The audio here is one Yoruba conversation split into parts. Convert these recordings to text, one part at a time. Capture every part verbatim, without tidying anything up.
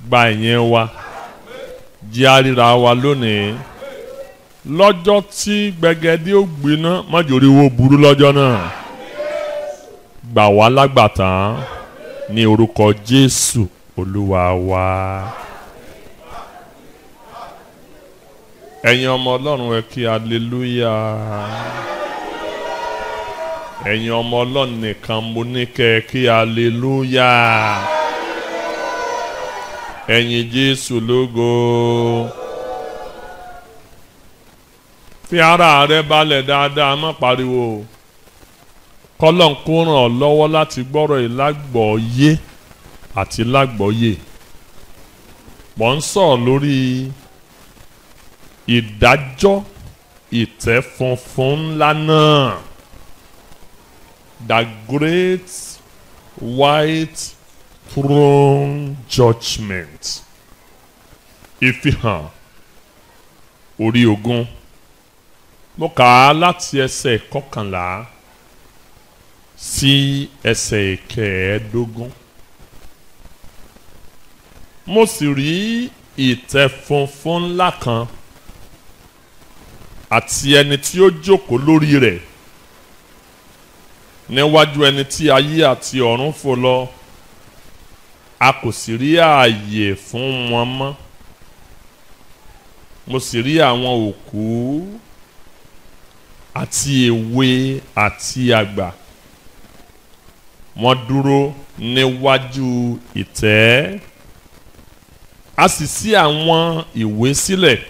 gba ìyẹn wa jẹ́ àríra wa lónìí lọ́jọ́ tí gbẹ̀gẹ́dẹ́ ó gbiná májòrí wo burú lọ́jọ́ náà gbà wá lágbàtàn ní orúkọ Jésù Olúwa wa. ẹ̀yin ọmọ Ọlọ́run ẹ kí aleluya. ẹ̀yin ọmọ Ọlọ́run nìkan mo ní kẹ́ ẹ kí aleluya. ẹ̀yin Jésù lógo. fi ara rẹ balẹ̀ dáadáa má pariwo. kọ́lọ́n kó ràn ọ́ lọ́wọ́ láti gbọ́rọ̀ ìlágbọ̀ọ́yé àti lágbọ̀ọ́yé. mò ń sọ̀rọ̀ lórí ìdájọ́ ìtẹ́ funfun ńlá náà. The great white throne judgment. Ìfihàn orí ogún. Mo kà á láti ẹsẹ̀ kọkànlá sí ẹsẹ̀ ìkẹẹ̀ẹ́dógún. Mo sì rí ìtẹ́ funfun ńlá kan àti ẹni tí ó jókòó lórí rẹ̀ níwájú ẹni tí ayé àti ọ̀run fò lọ a kò sì rí ààyè fún wọn mọ́. Mo sì rí àwọn òkú àti èwe àti àgbà wọ́n dúró níwájú ìtẹ́ a sì ṣí àwọn ìwé sílẹ̀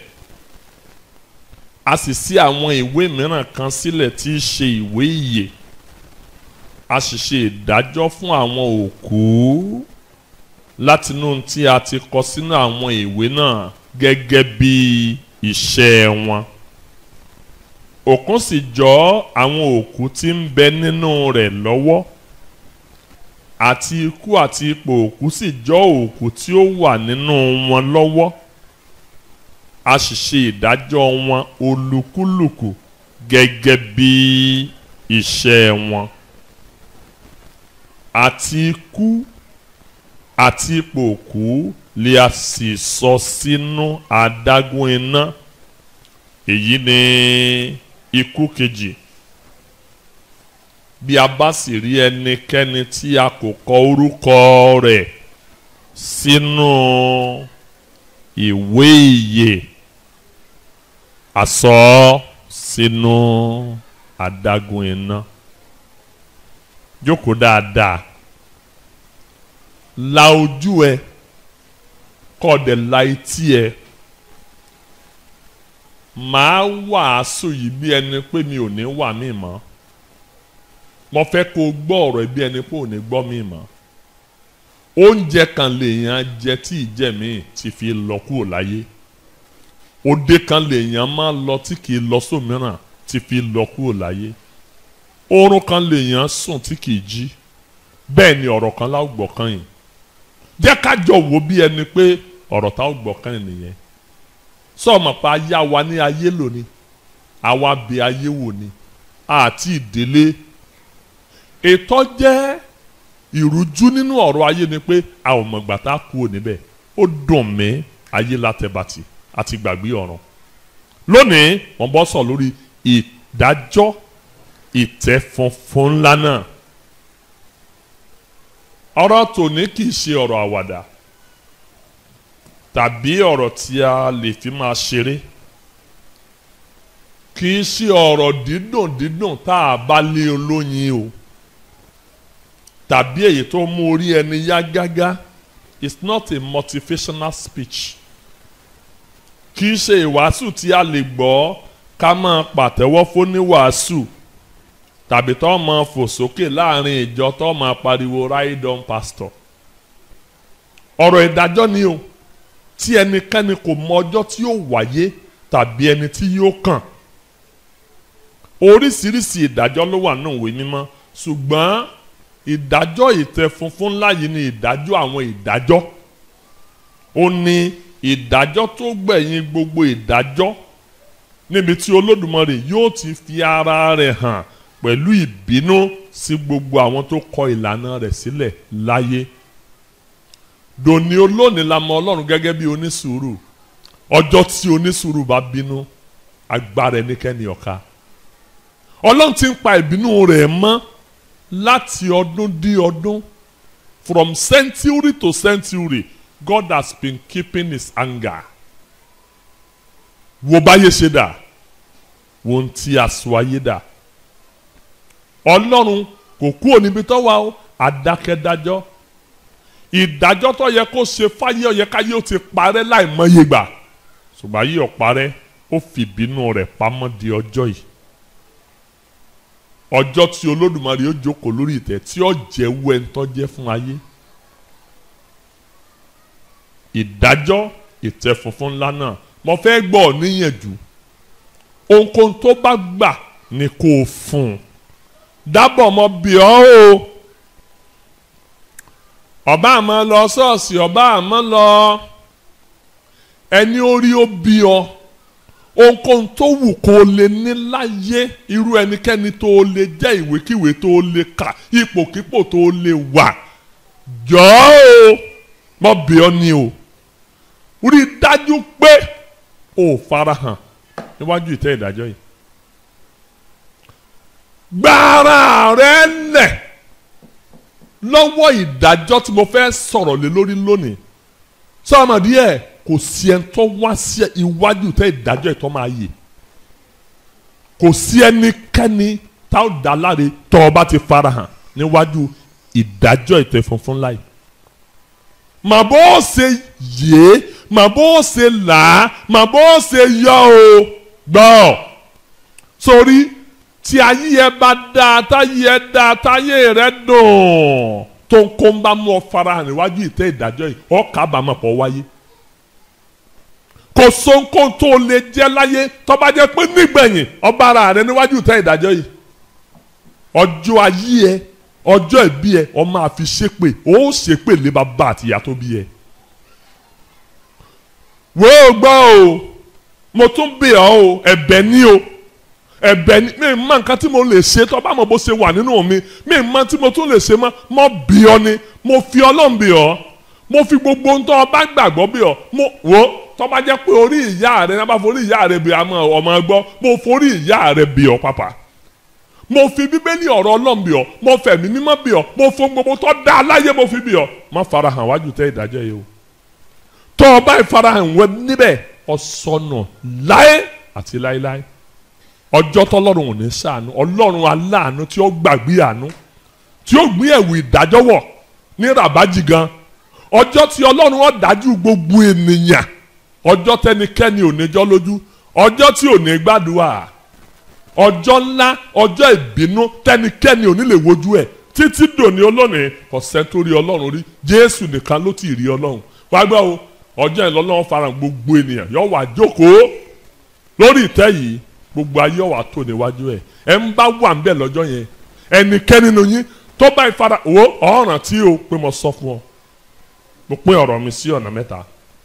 a sì ṣí àwọn ìwé mìíràn kan sílẹ̀ tí í ṣe ìwé ìyè a sì ṣe ìdájọ́ fún àwọn òkú látinú tí a ti kọ sínú àwọn ìwé náà gẹ́gẹ́ bí iṣẹ́ wọn. Òkun sì jọ àwọn òkú tí ń bẹ nínú rẹ̀ lọ́wọ́ àti ikú àti ipò òkú sì jọ òkú tí ó wà nínú wọn lọ́wọ́ a sì ṣe ìdájọ́ wọn olúkúlùkù gẹ́gẹ́ bí iṣẹ́ wọn. Àti ikú àti ipò òkú lè a sì sọ sínú adágún iná. Èyí ni ikú kejì. Bí a bá sì rí ẹnikẹ́ni tí a kò kọ orúkọ rẹ̀ sínú ìwé ìyè a sọ ọ́ sínú adágún iná. Jókòó dáadáa. La ojú ẹ kó dẹ̀ la etí ẹ. Màá wàásù yìí bí ẹni pé mi ò ní wà mí mọ́. Mo fẹ́ kó o gbọ́ ọ̀rọ̀ bí ẹni pé ò ní gbọ́ mí mọ́. Oúnjẹ kan lèèyàn jẹ tí ìjẹ mi ti fi lọ kúrò láyé. Òde kan lèèyàn máa lọ tí kì í lọ sómìíràn ti fi lọ kúrò láyé. Oorun kan lèèyàn sùn tí kì í jí. Bẹ́ẹ̀ ni ọ̀rọ̀ kan láò gbọ́ kan yìí. Jẹ́ ká jọ wò bí ẹni pé ọ̀rọ̀ tá ò gbọ́ kan yìí nìyẹn. Sọ́ọ̀mọ̀ pa ayá wa ní ayé lónìí. Àwa bẹ ayé wò ni. Àti ìdílé. Ètò jẹ́ ìrújú nínú ọ̀rọ̀ ayé ni pé a ò mọ̀gbà tá a kú níbẹ̀. Ó dùn mí ayé látẹ̀bàtì àti gbàgbé ọ̀run. Lónìí wọ́n bọ́ sọ lórí ìdájọ́ ìtẹ́ funfun ńlá náà. Ọ̀rọ̀ tòní kì í ṣe ọ̀rọ̀ àwàdà tàbí ọ̀rọ̀ tí a lè fi máa ṣeré. Kì í ṣe ọ̀rọ̀ dídùn dídùn tá a bá lé olóyin o tàbí èyí tó mú orí ẹni yá gágá. It's not a motivational speech. Kì í ṣe ìwàásù tí a lè gbọ́ ká máa pàtẹ́wọ́ fún ní wàásù tàbí tó máa fò sókè láàrin ìjọ tó máa pariwo ride on pastor. Ọ̀rọ̀ ìdájọ́ ni o tí ẹnikẹ́ni kò mọ ọjọ́ tí yóò wáyé tàbí ẹni tí yóò kàn. Oríṣiríṣi ìdájọ́ ló wà nínú ìwé mímọ́ ṣùgbọ́n ìdájọ́ ìtẹ́ funfun ńlá yìí ni ìdájọ́ àwọn ìdájọ́. Ó ní ìdájọ́ tó gbẹ̀yìn gbogbo ìdájọ́ níbi tí Olódùmarè yóò ti fi ara rẹ̀ hàn pẹ̀lú ìbínú sí gbogbo àwọn tó kọ ìlànà rẹ̀ sílẹ̀ láyé. dòní olónìí la mọ Ọlọ́run gẹ́gẹ́ bí onísùúrù. Ọjọ́ tí onísùúrù bá bínú agbára ẹnikẹ́ni ọ̀ka. Ọlọ́run ti ń pa ìbínú rẹ̀ mọ́ láti ọdún dí ọdún. From century to century, God has been keeping his anger. Wo báyé ṣe dà, wo ń tí aṣọ ayé dà. Ọlọ́run kò kúrò níbi tó wà ó, adákẹ́dájọ́. Ìdájọ́ tó yẹ kó ṣe fáyé ó yẹ káyé ó ti parẹ́ láìmọye gbà. Ṣùgbọ́n ayé ó parẹ́, ó fi ìbínú rẹ̀ pamọ́ di ọjọ́ yìí. Ọjọ́ tí Olódùmarè ó jókòó lórí ìtẹ́ tí ó jẹ́wọ́ ẹni tó jẹ́ fún ayé. Ìdájọ́ ìtẹ́ funfun ńlá náà mo fẹ́ gbọ́ ọ níyànjú. Ohunkóhun tó bá gbà ni kò fún un. Dábọ̀ mo bì ọ́ o. Ọba àmọ́ lọ ṣọ́ọ̀ṣì, ọba àmọ́ lọ ẹni orí ó bí ọ. Ohunkóhun tó wù kó o lè ní láyé, irú ẹnikẹ́ni tó o lè jẹ́, ìwékíwé tó o lè kà, ipòkípò tó o lè wà, jọ̀ọ́ o mo bì ọ́ ni o. Rí dájú pé o farahàn níwájú ìtẹ́ ìdájọ́ yìí. Gbára rẹ lẹ̀ lọ́wọ́ ìdájọ́ tí mo fẹ́ sọ̀rọ̀ lé lórí lónìí. Sọ́ọ̀mọ̀dí ẹ̀ kò sí ẹni tó wá sí iwájú ìtẹ́ ìdájọ́ ìtọ́ máa yè. Kò sí ẹnikẹ́ni tá ò dá láre tó o bá ti farahàn níwájú ìdájọ́ ìtẹ́ funfun láì. Mà bó ṣe yé, mà bó ṣe là á, mà bó ṣe yọ o gbọ́. Sórí tí ayé ẹ bá dáa, táyé ẹ dáa, táyé rẹ dùn, tó ń kó ń bá mú ọ farahàn níwájú ìtẹ́ ìdájọ́ yìí, ọ kábàámọ̀ pọ̀ wáyé. Kò sóńkó tó lè jẹ́ láyé tó bá jẹ́ pé nígbẹ̀yìn ọba ara rẹ níwájú ìtẹ́ ìdájọ́ yìí. Ọjọ́ ayé ẹ, ọjọ́ ìbí ẹ, ọ máa fi ṣépè, ó ṣépè lé bàbá àti ìyá tó bí ẹ. Wo gbọ́ o, mo tún bẹ̀ ọ́ o, ẹ̀bẹ̀ ni o, ẹ̀bẹ̀ ni, mi mọ nǹkan tí mo lè ṣe tó bá mọ̀ bó ṣe wà nínú mi, mi mọ tí mo tún lè ṣe mọ́, mo bì ọ́ ni, mo fi Ọlọ́run bì ọ́, mo fi gbogbo ohun tó o bá gbàgbọ́ bì ọ́, mo wo tó bá jẹ́ pé orí ìyá rẹ náà bá forí ìyá rẹ bì àmọ́ ọmọ gbọ́, mo forí ìyá rẹ bì ọ́ pàpà. Mo fi Bíbélì ọ̀rọ̀ Ọlọ́run bì ọ́, mo fẹ̀mí mímọ́ bì ọ́, mo fún gbogbo tó dá aláyé mo fi bì ọ́, má farahàn wájú tẹ́ ìdájọ́ yìí o. Tó o bá ìfarahàn wẹ níbẹ̀ ọ̀sọ̀nà láé àti láéláé. Ọjọ́ tọ́lọ́run ò ní ṣàánú, Ọlọ́run aláàánú tí ó gbàgbé àánú, tí ó gbé ẹ̀wù ìdájọ́ wọ̀ ní ràbájì gan. Ọjọ́ tí Ọlọ́run ó dájú gbogbo ènìyàn, ọjọ́ tẹnikẹ́ni ò ní jọ́ lójú, ọjọ́ tí ò ní gbàdúrà, ọjọ́ ńlá, ọjọ́ ìbínú tẹnikẹ́ni ò ní lè wojú ẹ̀ títí dòní olónìí kò sẹ́ńtórí Ọlọ́run rí, Jésù nìkan ló ti rí Ọlọ́run. Wá gbọ́ o, ọjọ́ ìlọ́lọ́run farahàn gbogbo ènìyàn yóò wá jókòó lórí ìtẹ́ yìí, gbogbo ayé wà tó níwájú ẹ̀. Ẹ ń bá wà ń bẹ̀ lọ́jọ́ yẹn, ẹnikẹ́ni nínú yín tó bá ìfara wo ọ̀ràn tí o pé mo sọ fún ọ, mo pín ọ̀rọ̀ mi sí ọ̀nà mẹ́ta.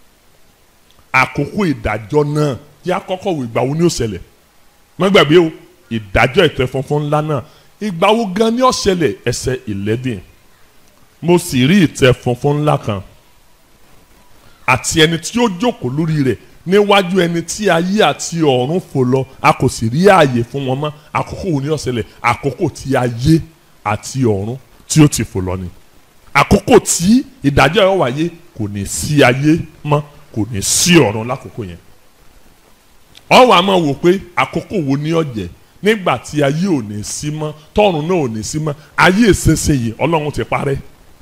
Àkókò ìdájọ́ náà yá kọ́kọ́ wò ìgbà wo ni ó ṣẹlẹ̀. Má gbàgbé o, ìdájọ́ ìtẹ́ funfun ńlá náà ìgbà wo gan ni ó ṣẹlẹ̀? Ẹsẹ̀ eleven. Mo sì rí ìtẹ́ funfun ńlá kan àti ẹni tí ó jókòó lórí rẹ̀, níwájú ẹni tí ayé àti ọ̀run fò lọ, a kò sì rí ààyè fún wọn mọ́. Àkókò wo ni ó ṣẹlẹ̀? Àkókò tí ayé àti ọ̀run tí ó ti fò lọ ni. Àkókò tí ìdájọ́ yóò wáyé, kò ní sí ayé mọ́, kò ní sí ọ̀run lákòókò yẹn. Ó wá máa wò pé àkókò wo ni ó jẹ́ nígbà tí ayé ò ní sí mọ́, tọ́run náà ò ní sí mọ́. Ayé ìṣẹ̀ṣẹ̀ yìí Ọlọ́run ti parẹ́,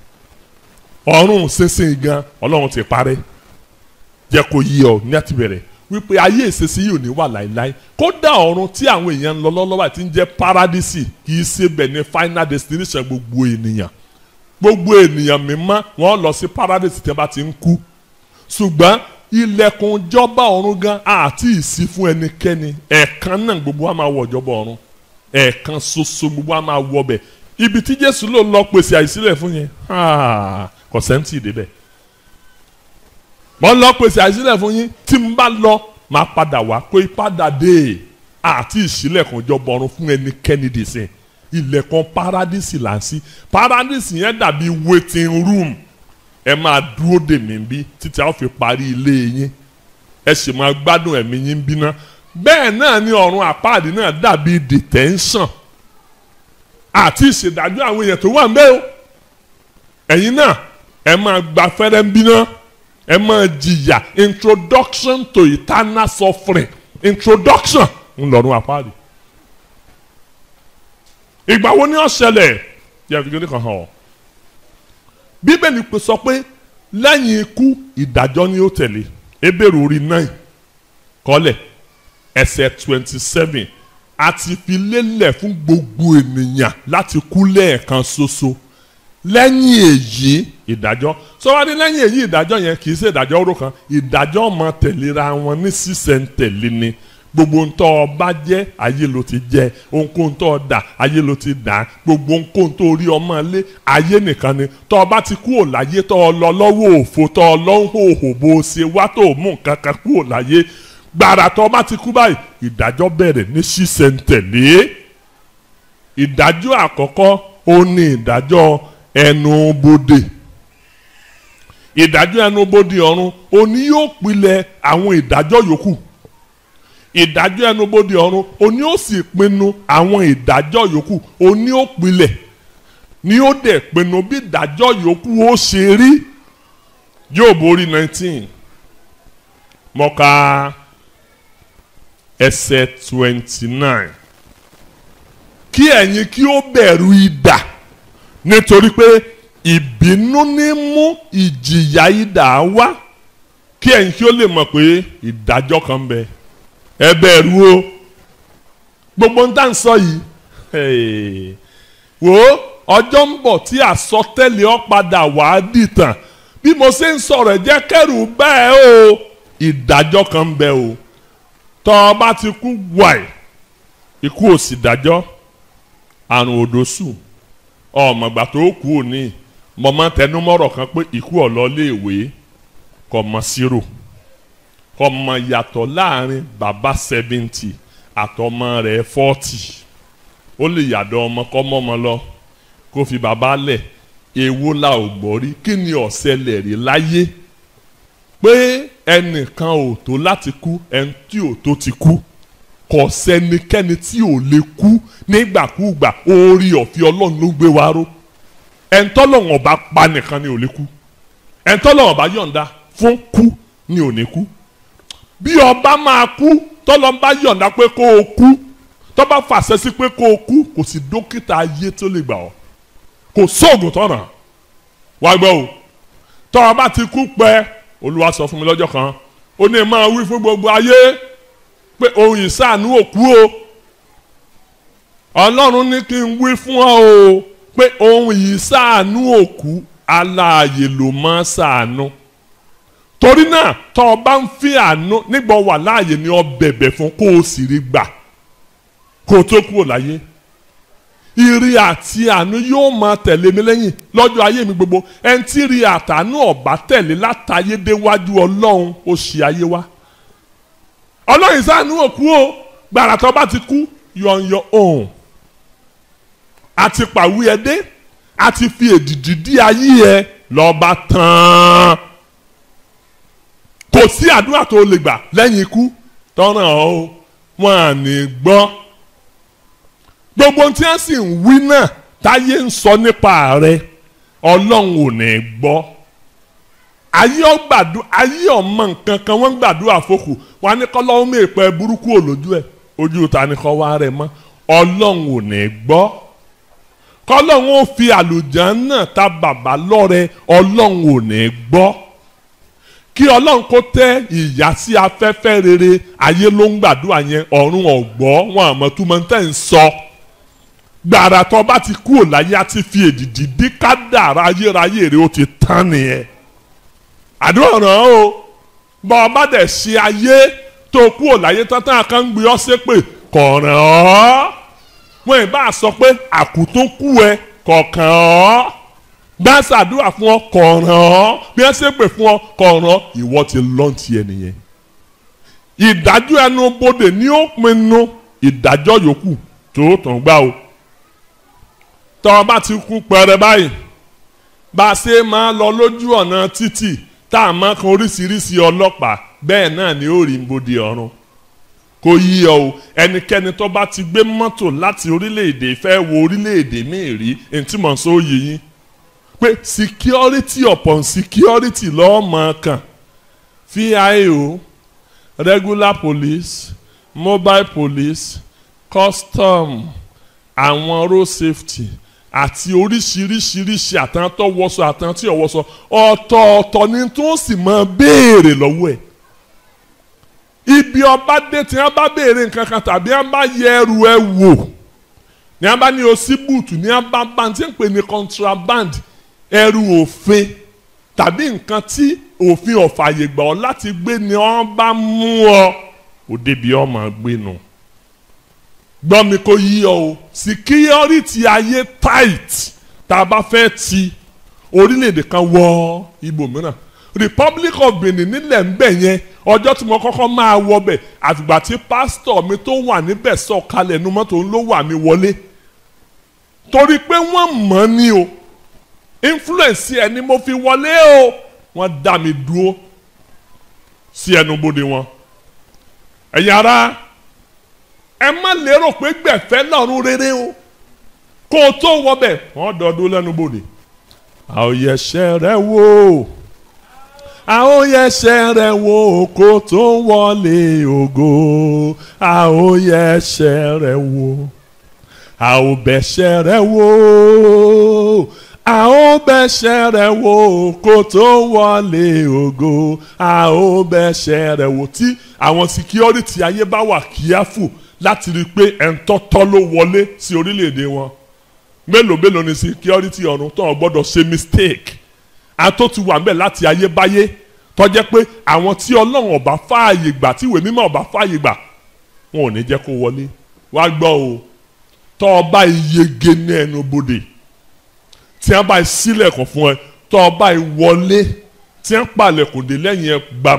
ọ̀run ìṣẹ̀ṣẹ̀ gan Ọlọ́run ti parẹ́. Jẹ́ kó yí ọ ní àti bẹ̀rẹ̀ wípé ayé ìṣẹ̀ṣẹ̀ yìí ò ní wà láéláé. Kódà ọ̀run tí àwọn èèyàn ń lọ lọ́lọ́wọ́ àti ń jẹ́ paradísì, kì í ṣe bẹ̀ ní final destination gbogbo ènìyàn. Gbogbo ènìyàn mímọ́ wọ́n lọ sí paradísì tí wọ́n bá ti ń kú. Ṣùgbọ́n ilẹ̀kùn ìjọba ọ̀run gan àti ìsí fún ẹnikẹ́ni. Ẹ̀ẹ̀kan náà gbogbo wa máa wọ ìjọba ọ̀run, ẹ̀ẹ̀kan ṣoṣo gbogbo wa máa wọ bẹ̀. Ibi tí Jésù ló lọ pèsè àìsílẹ̀ fún yẹn, kò sẹ́ńtì débẹ̀. Mo lọ pèsè àìsílẹ̀ fún yín, tí n bá lọ máa padà wá pé padà dé àti ìṣílẹ̀kùn ìjọba ọ̀run fún ẹnikẹ́ni dì sí. Ilẹ̀kùn paradísì là ń sí. Paradísì yẹn dàbí waiting room ẹ máa dúró dè mí bí títí a ó fi parí ilé yín ẹ sì máa gbádùn ẹ̀mí yín bí ná. Bẹ́ẹ̀ náà ni ọ̀run àpáàdì náà dàbí detention àti ìṣèdájọ́ àwọn èèyàn tó wà ń bẹ̀ o. Ẹ̀yin náà ẹ máa gba fẹ́rẹ́ ń bí ná, ẹ máa jìyà. Introduction to eternal suffering, introduction ń lọ́run àpáàdì. Ìgbà wo ni ó ṣẹlẹ̀? Yẹ fi kíni kan hàn ọ́. Bíbélì pé sọ pé lẹ́yìn ikú ìdájọ́ ni ó tẹ̀lé. Hébérù orí nine kọ́lẹ̀ ẹsẹ̀ twenty seven àti fi lélẹ̀ fún gbogbo ènìyàn láti kú lẹ́ẹ̀kan ṣoṣo. Lẹ́yìn èyí ìdájọ́ sọ́wádìí lẹ́yìn èyí ìdájọ́ yẹn kì í ṣe ìdájọ́ oró kan, ìdájọ́ máa tẹ̀léra wọn ní sísẹ̀ntẹ̀lé ni. Gbogbo ntọ́ ọba jẹ́ ayé ló ti jẹ́, ohunkóhun tó dà ayé ló ti dà, gbogbo ohunkóhun tó rí ọmọ lé ayé nìkan ni. Tọ́ ọba ti kú ò láyé, tọ́ ọ lọ lọ́wọ́ òfo, tọ́ ọ lọ́wọ́ òhò bó ṣe wá tó mú nǹkan kan kú ò láyé. Gbàrà tọ́ ọba ti kú báyìí ìdájọ́ bẹ̀rẹ̀ ní sísẹ̀ntẹ̀lé. Ìdájọ́ àkọ́kọ́ ó ní ìdájọ́ ẹnubodè. Ìdájọ́ ẹnubodè ọ̀run ó ní yóò pilẹ̀ àwọn ìdájọ́ yòókù. Ìdájọ́ ẹnubodè ọ̀run oní ó sì pinnu àwọn ìdájọ́ yòókù, oní ó pilẹ̀ ní ó dẹ̀ pinnu bí ìdájọ́ yòókù ó ṣe rí. Jóòbù orí nineteen mọ́ka ẹsẹ̀ twenty nine. Kí ẹ̀yin kí ó bẹ̀rù idà nítorí pé ìbínú ní mú ìjìyà idà wá. Kí ẹ̀yin kí ó lè mọ̀ pé ìdájọ́ kan ń bẹ. Ẹ bẹ̀rù o. Gbogbo ń tà ń sọ yìí wò ó ọjọ́ ń bọ̀ tí àsọtẹ́lẹ̀ ọ padà wá dìtàn. Bí mo ṣe ń sọ̀rọ̀ jẹ́ kẹ́rù bẹ́ẹ̀ o, ìdájọ́ kan ń bẹ o. Tọ́ ọ bá ti kú wàì ikú ò sì dájọ́, àrùn òdòṣù ọmọgbà tó kú òní. Mo máa ń tẹnumọ́rọ̀ kan pé ikú ọ̀lọ́léèwé kò mọ̀ sírò, kò mọ̀ yàtọ̀ láàrin bàbá seventy àtọmọ rẹ̀ forty. Ó lè yàdọ̀ ọmọ kọ́ mọ́mọ lọ kó fi bàbá lẹ̀. Èwo la ò gbọ́ rí? Kí ni ó ṣẹlẹ̀ rí láyé pé ẹnìkan ò tó láti kú, ẹni tí ò tó ti kú? Kò sẹ́nikẹ́ni tí ò lè kú nígbàkúùgbà. Orí ọ̀fẹ́ Ọlọ́run ló gbé wa ró. Ẹni tọ́lọ́run ọba pa nìkan ni ò lè kú. Ẹni tọ́lọ́run ọba yọ̀ǹda fún kú ni ò ní kú. Bí ọba máa kú tọ́lọ́run bá yọ̀ǹda pé kó o kú, tọ́ bá fàṣẹ sí pé kó o kú, kò sí dókítà ayé tó lè gbà ọ́, kò sóògùn tọ́nà. Wá gbọ́ o, tọ́ ọba ti kú pẹ́. Olúwa sọ fún mi lọ́jọ́ kan, ó ní máa wí fún gbogbo ayé pé ohun ìsáànú òkú o. Ọlọ́run ní kí n wí fún ọ o pé ohun ìsáànú òkú alààyè ló máa ṣàánú. Torí náà tọ́ ọ bá ń fi àánú nígbà wà láàyè ni ọ bẹ̀bẹ̀ fún kó o sì rí gbà kó o tó kúrò láyé. Ìrì àti àánú yóò máa tẹ̀lé mi lẹ́yìn lọ́jọ́ ayé mi gbogbo. Ẹni tí ìrì àtàánú ọ̀bá tẹ̀lé látayé déwájú Ọlọ́run ó ṣì ayé wá. Ọlọ́run ìsáànú òkú o. Gbàrà tó bá ti kú on your own. Àti pàwí ẹ dé, àti fi èdìdì dí ayé ẹ lọ́ba tán. Kò sí àdúrà tó lè gbà lẹ́yìn ikú tọ́ràn ọ́ wọn à ní gbọ́. Gbogbo tí wọ́n sì ń wí náà táyé ń sọ nípa rẹ̀ Ọlọ́run ò ní gbọ́. Ayé ọgbàdúrà ayé ọmọ nǹkan kan wọ́n ń gbàdúrà fókù wọn ní kọ́lọ́hún mèèpẹ̀ burúkú òlójú ẹ̀ ojú ta ni kọ́ wá rẹ̀ mọ́. Ọlọ́run ò ní gbọ́. Kọ́lọ́hún ó fi àlùjánnà ta bàbá lọ́rẹ, Ọlọ́run ò ní gbọ́. Kí Ọlọ́run kó tẹ́ ìyà sí afẹ́fẹ́ rere ayé ló ń gbàdúrà yẹn, ọ̀run ọ̀gbọ́ wọn àmọ́ tó máa ń tẹ̀ ń sọ. Gbàrà tó bá ti kú òláyé àti fi èdìdì dí kádàrá ayérayé rẹ̀ ó ti tán nìyẹn. Àdúrà ràn án o. Bọ́ ọ bá dẹ̀ ṣe ayé tó kú òláyé tán tán kan ń gbé ọ ṣépè kọ̀ọ̀ràn ọ́. Wọ́n ì bá sọ pé àkùtún kú ẹ kọ̀ọ̀kan ọ́. Bá ṣàdúrà fún ọ kọ̀ọ̀ràn ọ́. Bí wọ́n ṣépè fún ọ kọ̀ọ̀ràn ìwọ ti lọ́ǹtì ẹ nìyẹn. Ìdájọ́ ẹnu bodè ni ó pinnu ìdájọ́ yòókù tó tàn gbá o. Tọ́ ọ bá ti kú pẹrẹ báyìí bá a ṣe máa lọ lójú ọ̀nà títì tá a máa kan oríṣiríṣi ọlọ́pàá bẹ́ẹ̀ náà ni ó rí ibodè ọ̀run kò yí ọ o ẹnikẹ́ni tó bá ti gbé mọ́tò láti orílẹ̀-èdè fẹ́ wo orílẹ̀-èdè míì rí èyí tí mò ń sọ yìí yín pé security upon security lọ́ọ́ máa kàn V I O regular police mobile police custom àwọn road safety àti oríṣiríṣiríṣi àtàntọ́ wọṣọ àtàntí ọ̀wọ́ṣọ ọ̀tọ̀ọ̀tọ̀ ni tó sì máa béèrè lọ́wọ́ ẹ̀ ibi ọba dé tí wọ́n bá béèrè nǹkan kan tàbí wọ́n bá yẹ ẹrù ẹ wò ní wọ́n bá ní osíbùtù ní wọ́n bá bá tí ń pè ní contraband ẹrù òfin tàbí nǹkan tí òfin ọ̀fàyè gbà ọ́ láti gbé ni wọ́n bá mú ọ ò débi ọmọ gbénu gbọ́ mi kó yí ọ o security ayé tight tá a bá fẹ́ ti orílẹ̀-èdè kan wọ ibòmíràn Republic of Benin nílẹ̀ ń bẹ̀ yẹn ọjọ́ tí mo kọ́kọ́ máa wọ bẹ̀ àtìgbà tí pásítọ̀ mi tó wà níbẹ̀ sọ̀kalẹ̀ nu mọ́tò ló wà mí wọlé torí pé wọ́n mọ̀ ní o influence ẹ̀ ni mo fi wọlé o wọ́n dá mi dúró sí ẹnubodè wọn ẹ̀yin ará ẹ má lérò pé gbẹ̀fẹ́ lọ́rùn rere o kó o tó wọ bẹ̀ wọ́n dọ̀dún lẹ́nubodè àòyẹ̀ṣẹ̀ rẹ wò àòyẹ̀ṣẹ̀ rẹ wò kó tó wọlé ògo àòyẹ̀ṣẹ̀ rẹ wò àòbẹ̀ṣẹ̀ rẹ wò àòbẹ̀ṣẹ̀ rẹ wò kó tó wọlé ògo àòbẹ̀ṣẹ̀ rẹ wò tí àwọn security ayé bá wà kíáfù láti rí i pé ẹ̀ńtọ́tọ́ ló wọlé sí orílẹ̀-èdè wọn mélòó mélòó ni security ọ̀run tó ọ̀ gbọ́dọ̀ ṣe mistake àtó ti wà ńbẹ̀ láti ayébáyé tó jẹ́ pé àwọn tí ọlọ́run ọba fààyè gbà tí ìwé mímọ́ ọba fààyè gbà wọn ò ní jẹ́ kó wọlé wá gbọ́ o tó ọba ìyege ní ẹnu bodè tí wọ́n bá ṣílẹ̀kùn fún ẹ tó ọba ìwọlé tí wọ́n palẹ̀kùn dé lẹ́yìn ẹ gbàm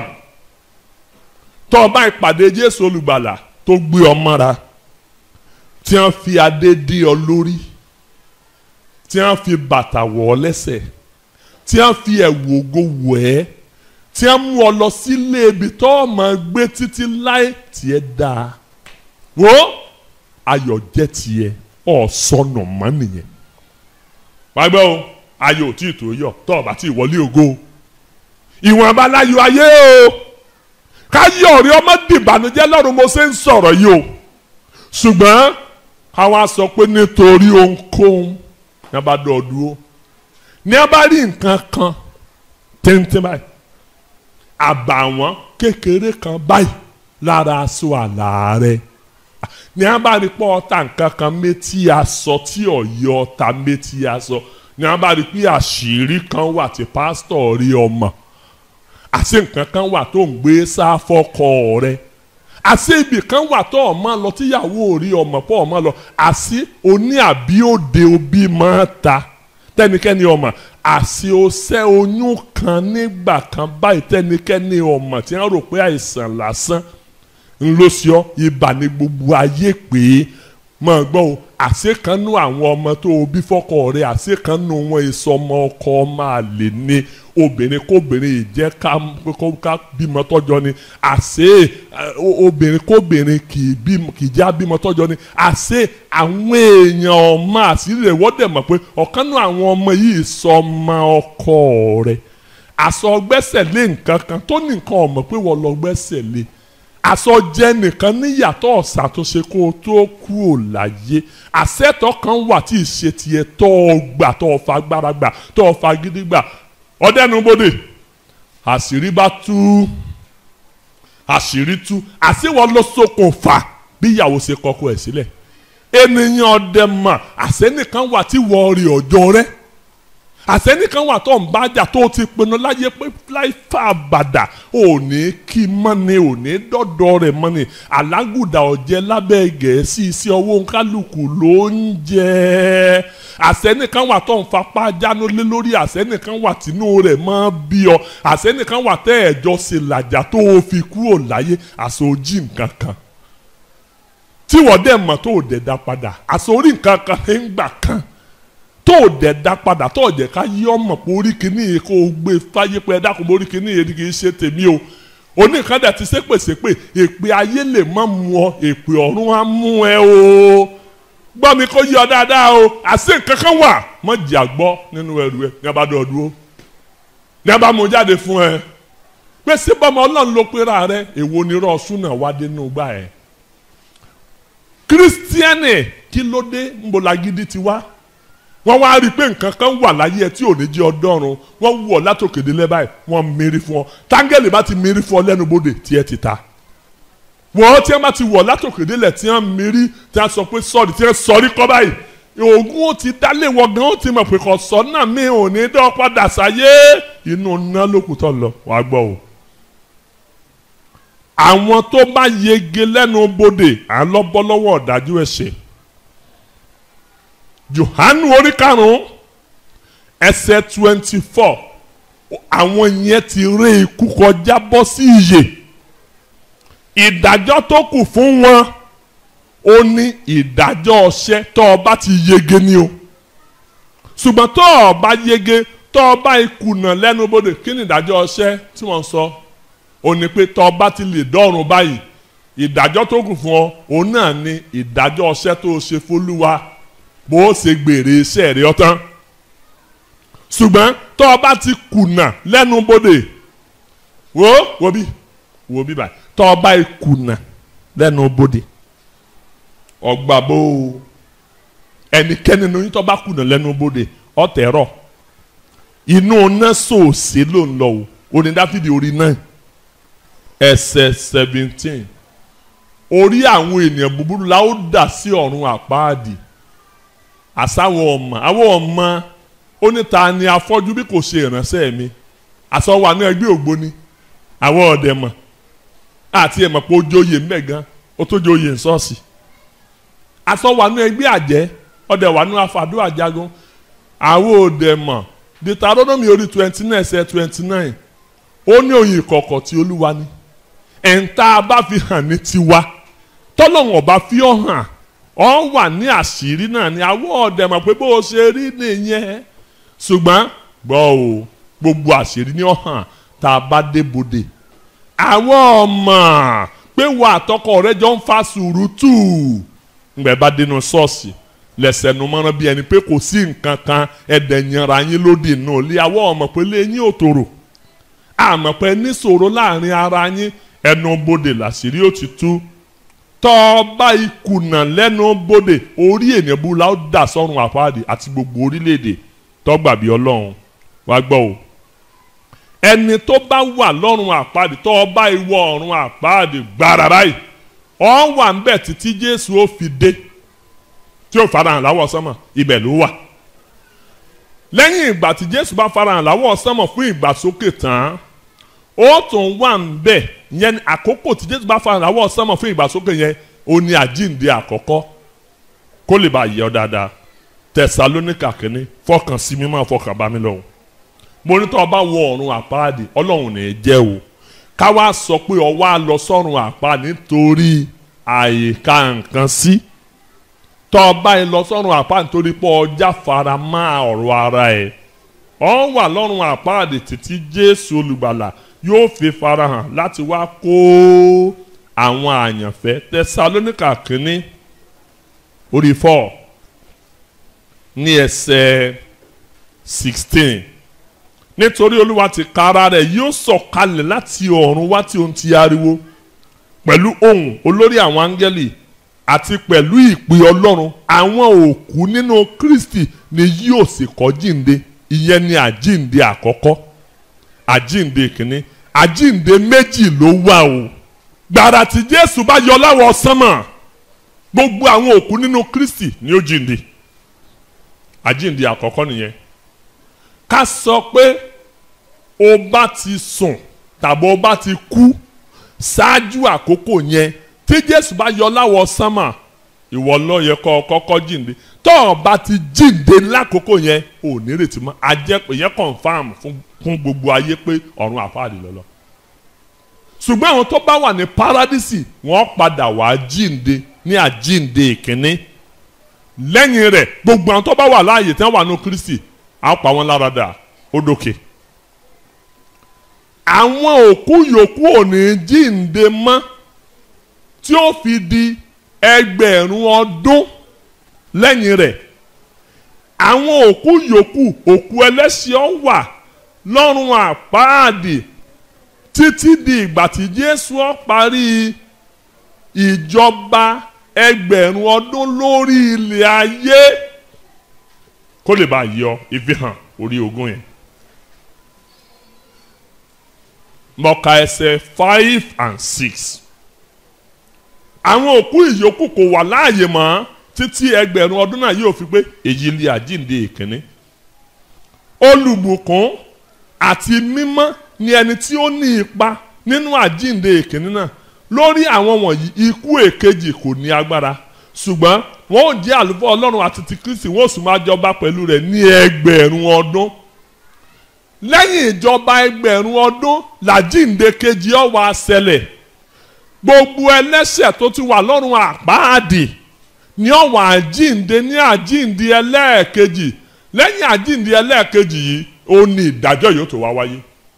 tó ọba ìpàdé Jésù olùgbàlà tó gbé ọ mọ́ra tí wọ́n fi adé dé ọ lórí tí wọ́n fi bàtà wọ̀ ọ́ lẹ́sẹ̀ tí wọ́n fi ẹ̀wù ògo wọ̀ ẹ́ tí wọ́n mú ọ lọ sílé ibi tó o máa gbé títí láé tiẹ̀ dáa wo ayọ̀ jẹ́ tiẹ̀ ọ̀ sọnù mọ́ nìyẹn wàá gbọ́ o ayọ̀ tí ì tó yọ tó o bá ti wọlé ògo ìwọ̀n abaláyọ̀ ayé o káyọ̀ rí ọmọ dìbànújẹ́ lọ́rùn mo ṣe ń sọ̀rọ̀ yìí o ṣùgbọ́n káwa sọ pé nítorí ohunkóhun ní a bá dọ̀ dúró ní a bá rí nǹkan kan téńté báyìí àbàwọ́n kékeré kan báyìí lára aṣọ àlà rẹ̀ ní a bá rí pé ọta nǹkan kan méjì aṣọ tí ọ̀yọ́ ọta méjì aṣọ ní a bá rí pé àṣírí kan wà tí pásítọ̀ rí ọmọ àṣé nǹkan kan wà tó ń gbé sáfọ́kọ rẹ̀ àṣé ibì kan wà tó ọmọ lọ tíyàwó rí ọmọ pọ̀ ọmọ lọ àṣé oní àbí òde òbí máa ta tẹnikẹ́ni ọmọ àṣé ọṣẹ oyún kan nígbà kan báyìí tẹnikẹ́ni ọmọ tí wọ́n rò pé àìsàn lásán ńlọsíọ́ ibà ní gbogbo ayé pé máa gbọ́ o àṣé kan nú àwọn ọmọ tó o bí fọ́kọ rẹ̀ àṣé kan nú wọn èso ọmọ ọkọ máa lè ní obìnrin kóbìnrin ìjẹ́ ká bímọ tọ́jọ́ ni àṣé obìnrin kóbìnrin kì í já bímọ tọ́jọ́ ni àṣé àwọn èèyàn ọmọ àṣírí rẹ̀ wọ́n dẹ̀ mọ̀ pé ọ̀kan nú àwọn ọmọ yìí sọ ọmọ ọkọ rẹ̀ àṣọ gbẹ́sẹ̀ lé nǹkan kan tó ní nǹkan ọmọ pé wọ́n lọ gbẹ́sẹ̀ lé àṣọ jẹ́ nìkan níyàtọ̀ ṣàtúnṣe kó o tó kú ò láyé àṣẹ́tọ̀ kan wà tí ì ṣe tiẹ̀ tó o gbà tó o fa agbára gbà tó o fa gidi gbà ọ̀dẹ́nubodè àṣírí bá tú àṣírí tú àṣìwọ́ ló ṣokùnfà bí ìyàwó ṣe kọ́kọ́ ẹ̀ sílẹ̀ ènìyàn ọ̀dẹ̀ mọ̀ àṣẹ́nìkan wà tí wọ́n rí ọjọ́ rẹ̀ àṣẹ́nìkan wà tó ń bájà tó ti pinnu láyé pé láì fà bàdà òní kí mọ́ni òní dọ́dọ̀ rẹ̀ mọ́ni alágùdà ọ̀jẹ̀ lábẹ́ gẹ̀ẹ́sì sí ọwọ́ kálukú ló ń jẹ́ àṣẹ́nìkan wà tó ń fapá jánu lé lórí àṣẹ́nìkan wà tínú rẹ̀ mọ́ bí ọ àṣẹ́nìkan wà tẹ́ ẹ̀jọ́ ṣe làjà tó o fi kúrò láyé àṣojí nǹkan kan tí wọ́n dẹ̀ mọ̀ tó o dẹ̀ dá padà àṣorí nǹkan kan ń gbà kan tó dẹ̀ dá padà tó jẹ́ ká yí ọmọ pé orí kìíní yìí kó o gbé fáyé pé ẹ dákun orí kìíní yìí kì í ṣe tèmi o oníkandà ti ṣépèsépè èpè ayé lè má mú ọ èpè ọ̀run á mú ẹ o gbọ́ mi kó yí ọ dáadáa o àṣé nǹkan kan wà mọ́ jà gbọ́ nínú ẹrù ẹ ní abá dọ̀ dúró ní abá mú jáde fún ẹ pé síbọ̀mọ́ ọlọ́run ló pera rẹ èwo ni irọ́ súnà wá dé nínú gbà ẹ kírísítíánì kí ló dé ń bo lagídí ti wá wọ́n wá rí i pé nǹkan kan wà láyé ẹ tí ò ní jẹ́ ọdọ́run wọ́n wù ọ́ látòkèdè lẹ́bàá wọ́n mérí fún ọ táńgẹ́lì bá ti mérí fún ọ lẹ́nu bodè tí ẹ ti ta wọ́n tí wọ́n bá ti wọ̀ látòkèdè lẹ̀ tí wọ́n mérí tí wọ́n sọ pé sọ́ọ̀rì tí wọ́n sọ̀rí kọ́ báyìí oògùn ó ti dálé wọ gan ó ti mọ̀ pé kò sọ náà mi ò ní dán padà sáyé inú ná lókùtọ̀ lọ wàá gbọ́ o. àwọn tó bá yege lẹ́nu bodè à ń lọ bọ́ lọ́wọ́ ọ̀dájú ẹ̀ṣẹ̀ Jòhánù orí karùn-ún ẹsẹ̀ twenty four àwọn yẹn ti ré ikú kọjá bọ́ sí ìyè ìdájọ́ tó kù fún wọn ó ní ìdájọ́ ọṣẹ́ tó o bá ti yege ni o ṣùgbọ́n tó o bá yege tó o bá ìkùnà lẹ́nu bodè kí ni ìdájọ́ ọṣẹ́ tí wọ́n sọ ó ní pé tó o bá ti lè dọ́run báyìí ìdájọ́ tó kù fún ọ òun náà ni ìdájọ́ ọṣẹ́ tó o ṣe fÓlúwa bó o ṣe gbèrè iṣẹ́ rẹ ọtán ṣùgbọ́n tó o bá ti kùnà lẹ́nu bodè wo wo bí wo bí báyìí tó o bá kùnà lẹ́nu bodè ọgbà bó o ẹnikẹ́ni ní tó bá kùnà lẹ́nu bodè ọ̀tẹ̀rọ̀ inú náà sòòsè ló ń lọ o oní Dáfídì orí náà ẹsẹ̀ seventeen orí àwọn ènìyàn búburú la ó dà sí ọ̀run àpáàdì àsáwọ̀ ọmọ àwọn ọmọ ó ní ta ni afọ́jú bí kò ṣe ìránṣẹ́ mi àsọ wà ní ẹgbẹ́ ògbóni àwọn ọ̀dẹ̀ mọ̀ àti ẹ̀mọ̀ pé ó jóye mẹ́gan ó tó jóye nsọ́ọ̀sì àsọ wà ní ẹgbẹ́ àjẹ́ ọ̀dẹ̀ wà ní afàdó àjagun àwọn ọ̀dẹ̀ mọ̀ Deuteronomy orí twenty nine ẹsẹ̀ twenty nine ó ní òyìn ìkọ̀kọ̀ tí Olúwa ní ẹ̀ńtà bá fi hàn ní tiwa tọ́lọ́wọ̀n bá fi ọ́ hàn ọ wà ní àṣírí náà ni àwọn ọ̀dẹ̀ mọ̀ pé bó o ṣe rí nìyẹn ṣùgbọ́n gbọ́ o gbogbo àṣírí ní ọ̀hàn tá a bá dé bodè àwọn ọmọ pé wà àtọkọ rẹ jọ ń fa sùúrùtù ńgbẹ bá dénú ṣọ́ọ̀ṣì lẹ́sẹ̀ nu mọ́rán bí ẹni pé kò sí nǹkan kan ẹ̀dẹ̀ yanra yín lódì náà lé àwọn ọmọ pé lé yín òtòrò àmọ́ pé níṣòro láàrin ara yín ẹnu bodè làṣírí ó ti tú tọ́ọ̀bá ìkùnà lẹ́nu bodè orí ènìyàn bú la ó dà sọ́run àpáàdì àti gbogbo orílẹ̀-èdè tọ́gbà bí ọlọ́run wá gbọ́ o ẹni tó bá wà lọ́run àpáàdì tọ́ọ̀bá ìwọ ọ̀run àpáàdì gbàrà báyìí ọ̀ wà ń bẹ̀ títí Jésù ó fi dé tí ó farahàn láwọ̀ sánmọ̀ ibẹ̀ ló wà lẹ́yìn ìgbà tí Jésù bá farahàn láwọ̀ sánmọ̀ fún ìgbàsókè tán ó tún wà ń bẹ̀ yẹn àkókò tí Jésù bá farahàn láwọ̀ sánmọ̀ fún ìgbàsókè yẹn ó ní àjíǹde àkọ́kọ́ kó lè bá yẹ ọ dáadáa Tẹsalóníkà kìíní fọkàn sí mi máa fọkàn bá mi lọ́hùn mo ní tó o bá wọ ọ̀run àpáàdì Ọlọ́run ní í jẹ́ o ká wá sọ pé ọ wá lọ sọ́run àpáàdì nítorí àyíká nǹkan sí tó o bá yẹ lọ sọ́run àpáàdì nítorí pé ọjà fara máa ọ̀rọ̀ ara ẹ̀ ọ wà lọ́run àpáàdì títí Jésù olùgbàlà yóò fi farahàn láti wá kó àwọn àyànfẹ́ Tẹsalóníkà kìíní orí four ní ẹsẹ̀ sixteen nítorí Olúwa ti ka ara rẹ̀ yóò sọ̀kalẹ̀ láti ọ̀run wá tí òun ti ariwo pẹ̀lú ohùn olórí àwọn áńgẹ́lì àti pẹ̀lú ìpè Ọlọ́run àwọn òkú nínú Kristi ni yóò sì kọ́ jíǹde ìyẹn ni àjíǹde àkọ́kọ́ àjíǹde kìíní àjíǹde méjì ló wà o gbàrà tí Jésù bá yọ láwọ̀ sánmọ̀ gbogbo àwọn òkú nínú Kristi ni ó jíǹde àjíǹde àkọ́kọ́ nìyẹn ká sọ pé o bá ti sùn tàbí o bá ti kú ṣáájú àkókò yẹn tí Jésù bá yọ láwọ̀ sánmọ̀ ìwọ ló yẹ kó kọ́kọ́ jíǹde tó o bá ti jíǹde lákòókò yẹn ò ní retí mọ́ àjẹpẹ́ yẹn confam fún fún gbogbo ayé pé ọ̀run àpáàdì lọ́lọ́ ṣùgbọ́n àwọn tó bá wà ní paradísì wọ́n padà wá jíǹde ní àjíǹde ìkíní lẹ́yìn rẹ̀ gbogbo àwọn tó bá wà láàyè tí wọ́n wà ní Kristi á pa wọ́n lára dà ó dókè. àwọn òkú yòókù ò ní jíǹde mọ́ tí ó fi di ẹgbẹ̀rún ọdún lẹ́yìn rẹ̀. àwọn òkú yòókù òkú ẹlẹ́ṣẹ̀ wà lọ́run àpáàdì títí di ìgbà tí Jésù ó parí ìjọba ẹgbẹ̀rún ọdún lórí ilẹ̀ ayé kó lè bá yọ ìfihàn orí ogún yẹn. mo ka ẹsẹ̀ five and six. àwọn òkú ìyókù kò wà láàyè mọ́ títí ẹgbẹ̀rún ọdún náà yóò fi pé èyí lé àjíǹde ìkíní. olùbùkún àti mímọ́ ni ẹni tí ó ní ipa nínú àjíǹde ìkíní náà. lórí àwọn wọ̀nyí ikú èkejì kò ní agbára ṣùgbọ́n wọn ò jẹ́ àlùfáà Ọlọ́run àti ti Kristi wọn ò sì máa jọba pẹ̀lú rẹ̀ ní ẹgbẹ̀rún ọdún. lẹ́yìn ìjọba ẹgbẹ̀rún ọdún làjíǹde kejì ó wá ṣẹlẹ̀. gbogbo ẹlẹ́ṣẹ̀ tó ti wà lọ́run àpáàdì ni ó wá àjíǹde ní àjíǹde ẹlẹ́ẹ̀kejì. lẹ́yìn àjíǹde ẹlẹ́ẹ̀kejì yìí ó ní ìdájọ́ yóò tó wá wáyé.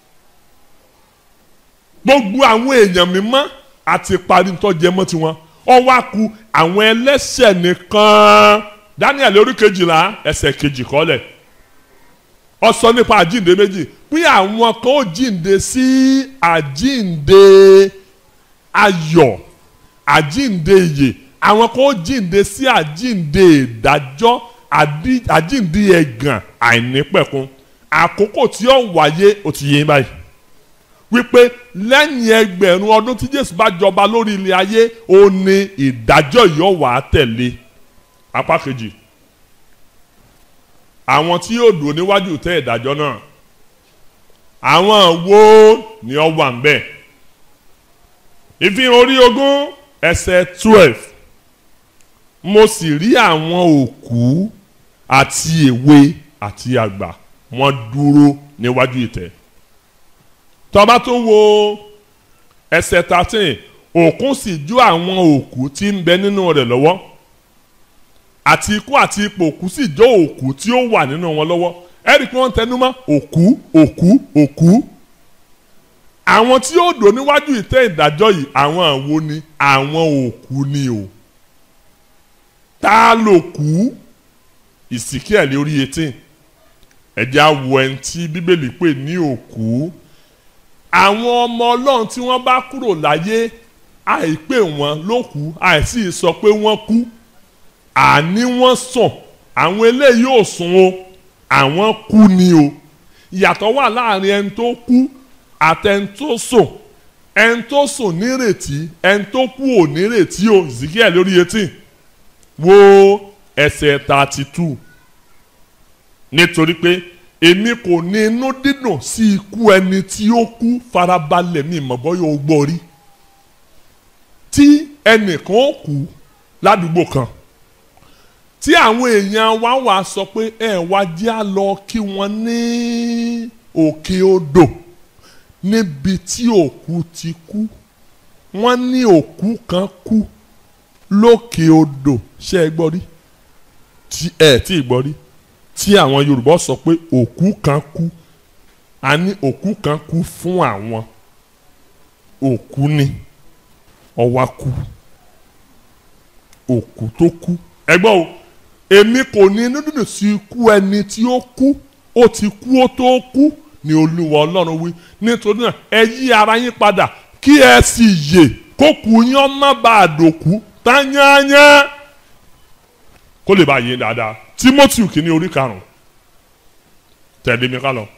gbogbo àwọn èèyàn mímọ́ àti parí tó jẹ mọ́ tiwọn ó wá kù àwọn ẹlẹ́ṣẹ̀ nìkan. Daniel orí kejìlá ẹsẹ̀ kejì kọ́lẹ̀ ó sọ nípa àjíǹde méjì pé àwọn kan ó jíǹde sí àjíǹde ayọ̀ àjíǹde ìyè àwọn kan ó jíǹde sí àjíǹde ìdájọ́ àjíǹde ẹ̀gàn àìnípẹ̀kun. àkókò tí ó wáyé ó ti yé báyìí wípé lẹ́yìn ẹgbẹ̀rún ọdún tí Jésù bá jọba lórí ilẹ̀ ayé ó ní ìdájọ́ yóò wá tẹ̀lé. apá kejì àwọn tí yóò dúró níwájú tẹ́ ìdájọ́ náà àwọn wo ni ó wà ń bẹ̀. ìfihàn orí ogún ẹsẹ̀ twelve. mo sì rí àwọn òkú àti èwe àti àgbà wọ́n dúró níwájú ìtẹ́. tó bá tún wo ẹsẹ̀ thirteen òkun sì jó àwọn òkú tí ń bẹ nínú rẹ̀ lọ́wọ́ àti ikú àti ipò òkú sì jó òkú tí ó wà nínú wọn lọ́wọ́. ẹ̀rí pé wọ́n tẹnu mọ́ òkú òkú òkú. àwọn tí ó dò níwájú ìtẹ́ ìdájọ́ yìí àwọn àwo ni àwọn òkú ni o. ta ló kú? Ìsíkíẹ́lì orí eighteen ẹ̀jẹ̀ àwọ̀ ẹni tí Bíbélì pè ní òkú. àwọn ọmọ Ọlọ́run tí wọ́n bá kúrò láyé àìpé wọn ló kú àìsí sọ pé wọ́n kú àní wọ́n sùn. àwọn eléyìí ò sùn o àwọn kú ni o. ìyàtọ̀ wà láàrin ẹni tó kú àtẹni tó sùn. ẹni tó sùn nírètí ẹni tó kú ò nírètí o. Ezekiel lórí eighteen wo ẹsẹ̀ thirty two. nítorí pé èmi kò ní inú dídùn sí ikú ẹni tí ó kú farabalẹ̀ mi mọ̀ bọ́yọ̀ ó gbọ́ rí. tí ẹnìkan ó kú ládùúgbò kan tí àwọn èèyàn wa wà sọ pé ẹ wá jẹ́ á lọ kí wọ́n ní òkè odò níbi tí òkú ti kú. wọ́n ní òkú kan kú lókè odò ṣé ẹ gbọ́ rí? tí ẹ tí ì gbọ́ rí tí àwọn Yorùbá sọ pé òkú kan kú. a ní òkú kan kú fún àwọn òkú ni ó wá kú òkú tó kú. ẹ gbọ́ o èmi kò ní inú dídùn sí ikú ẹni tí ó kú ó ti kú ó tó kú ni Olúwa Ọlọ́run wí. nítorí náà ẹ yí ara yín padà kí ẹ sì yè kó kú yín má bàa dòkú tányányá kó lè bá yé dáadáa. Timothy kìíní orí karùn-ún tẹ̀lé mi ká lọ.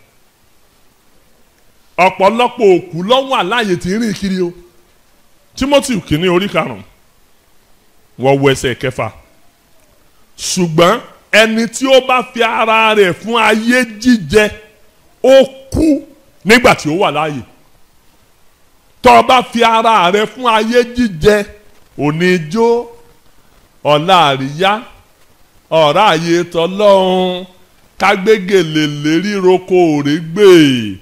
ọ̀pọ̀lọpọ̀ òkú lọ́wọ́ àláyé tí ń rìn kiri o. Timothy kìíní orí karùn-ún wọ́n wọ ẹsẹ̀ kẹfà. ṣùgbọ́n ẹni tí ó bá fi ara rẹ̀ fún ayé jíjẹ ó kú nígbà tí ó wà láàyè. tó o bá fi ara rẹ̀ fún ayé jíjẹ òní jó ọ̀la àríyá ọ̀rá àyè tọ́lọ́run kágbégèlè lérí roko òrégbè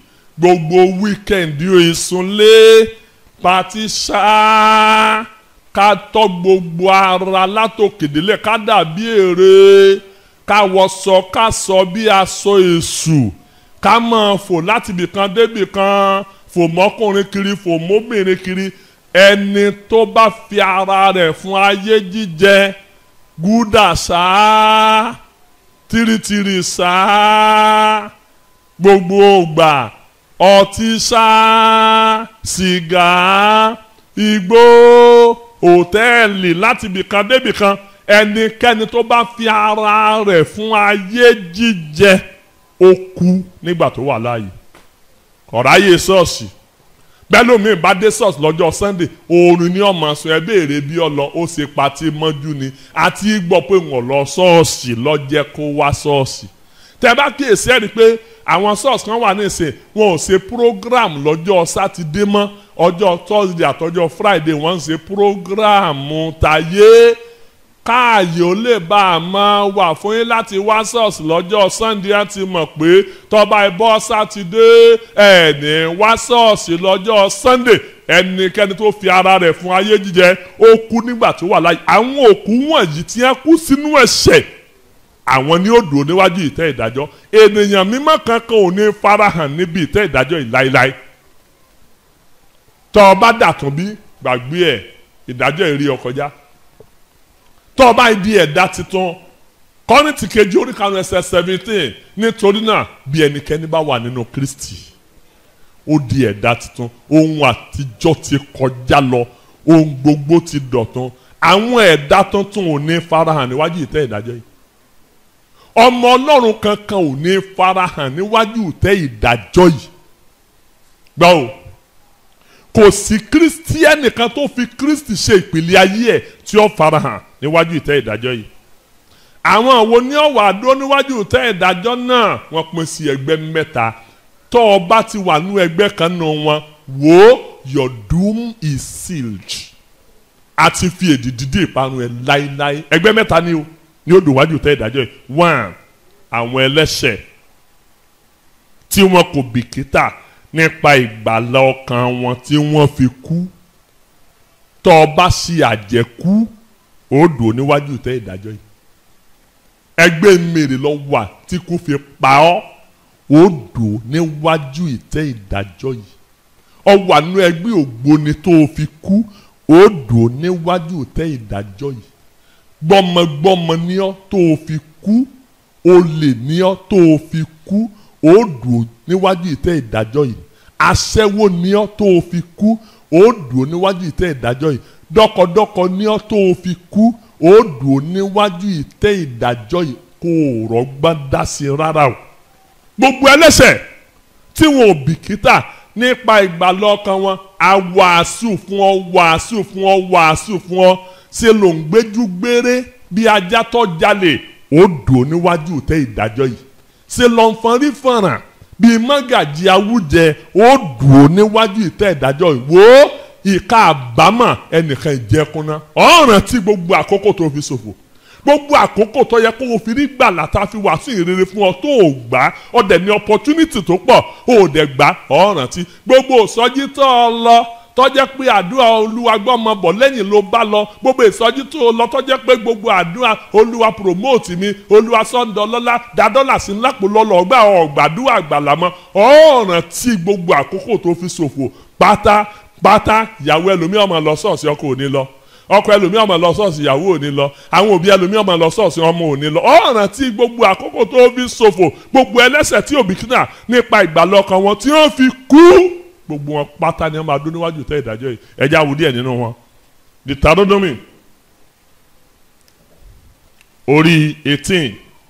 gbogbo wíkẹ̀ndì ìsúnlé pati ṣá ká tọ́ gbogbo ara látòkèdélẹ̀ ká dàbí ère ká wọṣọ ká sọ bí aṣọ èṣù ká máa fò láti ibìkan débìkan fò mọ́kùnrin kiri fò mọ́bìnrin kiri ẹni tó bá fi ara rẹ̀ fún ayé jíjẹ gúdà sáá tìrìtìrì sáá gbogbo ògbà ọtí sáá sìgá igbó òtẹ́ẹ̀lì láti ibìkan débìkan ẹnikẹ́ni tó bá fi ara rẹ̀ fún ayé jíjẹ ó kú nígbà tó wà láàyè ọ̀ráyè ṣọ́ọ̀ṣì bẹ́ẹ̀ lómi bá dé ṣọ́ọ̀ṣì lọ́jọ́ Sunday oorun ní ọmọ sọ ẹ béèrè bí ọ lọ ó ṣe patí mọ́jú ni àti gbọ́ pé wọ́n lọ ṣọ́ọ̀ṣì lọ́jẹ́ kó wá ṣọ́ọ̀ṣì tẹ́ bá kíyèsí ẹ̀ rí pé àwọn ṣọ́ọ̀ṣì kan wà ní ìsìn wọn ò ṣe program lọ́jọ́ sátidé mọ́ ọjọ́ Thursday àtọjọ́ Friday wọ́n ń ṣe program tayé káàyè ó lè bá a máa wà fún yín láti wá ṣọ́ọ̀ṣì lọ́jọ́ Sunday á ti mọ̀ pé tọ́ba ìbọ́ sátidé ẹ̀ ní wá ṣọ́ọ̀ṣì lọ́jọ́ Sunday ẹnikẹ́ni tó fi ara rẹ̀ fún ayé jíjẹ ó kú nígbà tó wà láyé àwọn òkú wọ̀nyí tí wọ́n kú sínú ẹ̀ṣẹ̀ àwọn ni ó dúró níwájú ìtẹ́ ìdájọ́ ènìyàn mímọ́ kankan ò ní farahàn níbi ìtẹ́ ìdájọ́ yìí láéláé tọ́ ọ bá dàtún bí gbàgbé ẹ̀ ìdájọ́ ìrí ọ kọjá tọ́ ọ bá di ẹ̀dá titun Kọ́ríńtì kejì orí karùn-ún ẹsẹ̀ seventeen nítorí náà bí ẹnikẹ́ni bá wà nínú Kristi ó di ẹ̀dá titun ohun àtijọ́ ti kọjá lọ ohun gbogbo ti dọ̀tun àwọn ẹ̀dá tuntun ò ní farahàn níwájú ìtẹ́ ìdájọ́ yìí ọmọ Ọlọ́run kankan ò ní farahàn níwájú ìtẹ́ ìdájọ́ yìí gbọ́ o kò sí kírísítíẹ́nì kan tó fi Kristi ṣe ìpìlẹ̀ ayé ẹ̀ tí ó farahàn níwájú ìtẹ́ ìdájọ́ yìí àwọn wo ni ó wà dó níwájú ìtẹ́ ìdájọ́ náà wọ́n pín sí ẹgbẹ́ mẹ́ta tó o bá ti wà nú ẹgbẹ́ kan nù wọn wò ó your doom is sealed àti fi èdè dídì ìparun ẹ̀ láíláí ẹgbẹ́ mẹ́ta ni o ní ó dùn wájú ìtẹ́ ìdájọ́ yìí one àwọn ẹlẹ́ṣẹ̀ tí wọn kò bìkítà nípa ìgbàlà ọkàn wọn tí wọ́n fi kú tó o bá ṣe àjẹkú ó dùn níwájú ìtẹ́ ìdájọ́ yìí ẹgbẹ́ mèrè lọ wà tí kò fi pa ọ́ ó dùn níwájú ìtẹ́ ìdájọ́ yìí ọ wà nínú ẹgbẹ́ ògbóni tó o fi kú ó dùn níwájú ìtẹ́ ìdájọ́ yìí gbọ́mọgbọ́mọ ní ọ́ tó o fi kú olè ní ọ́ tó o fi kú ó dùn níwájú ìtẹ́ ìdájọ́ yìí aṣẹ́wó ní ọ́ tó o fi kú ó dùn níwájú ìtẹ́ ìdájọ́ yìí dọ́kọdọ́kọ ní ọ́ tó o fi kú ó dùn níwájú ìtẹ́ ìdájọ́ yìí kò rọ́gbọ́n dá sí rárá o gbogbo ẹlẹ́ṣẹ̀ tí wọn ò bìkítà nípa ìgbàlà ọkàn wọn a wàásù fún ọ wàásù fún ọ wàásù fún ọ ṣe ló ń gbéjú gbére bí ajá tó jalè ó dùn níwájú ìtẹ́ ìdájọ́ yìí ṣe ló ń fọnrí fọ̀ràn bí mọ́gàjì awújẹ ó dùn níwájú ìtẹ́ ìdájọ́ yìí wò ó ìka àbámọ̀ ẹnìkan ìjẹkunná ọ̀ràn tí gbogbo àkókò tó fi ṣòfò gbogbo àkókò tó yẹ kó o fi rí gbàlà tá a fi wá sí ìrere fún ọ tó o gbà ọ dẹ̀ ní opportunity tó pọ̀ o dẹ̀ gbà ọ̀ràn tí gbogbo ìsọjí tó ọ lọ tọ́jẹ́ pé àdúrà olúwa gbọ́mọ bọ̀ lẹ́yìn ló bá lọ gbogbo ìsọjí tó lọ tọ́jẹ́ pé gbogbo àdúrà olúwa promote mi olúwa sọ́ńdọ̀ lọ́lá dadọ́là sí ńlápò lọ́lọ́ ọgbà ọ̀gbàdúrà àgbàlá mọ́ ọ̀ràn tí gbogbo àkókò tó fi ṣòfò pátá pátá ìyàwó ẹlòmíì ọmọ lọ ṣọ́ọ̀ṣì ọkọ òní lọ ọkọ ẹlòmíì ọmọ lọ ṣọ́ọ̀ṣì ìyàwó òní lọ àwọn òbí ẹlòmíì ọmọ lọ ṣọ́ọ̀ṣì ọmọ òní lọ ọ̀ràn tí gbogbo àkókò tó fi ṣòfò gbogbo ẹlẹ́ṣẹ̀ tí òbíkínà nípa ìgbàlà ọkàn wọn tí wọ́n fi kú gbogbo wọn pátá ni wọn máa dún níwájú tẹ́ ìdájọ́ yìí ẹja wò díẹ̀ nínú wọn Deuteronomy orí eighteen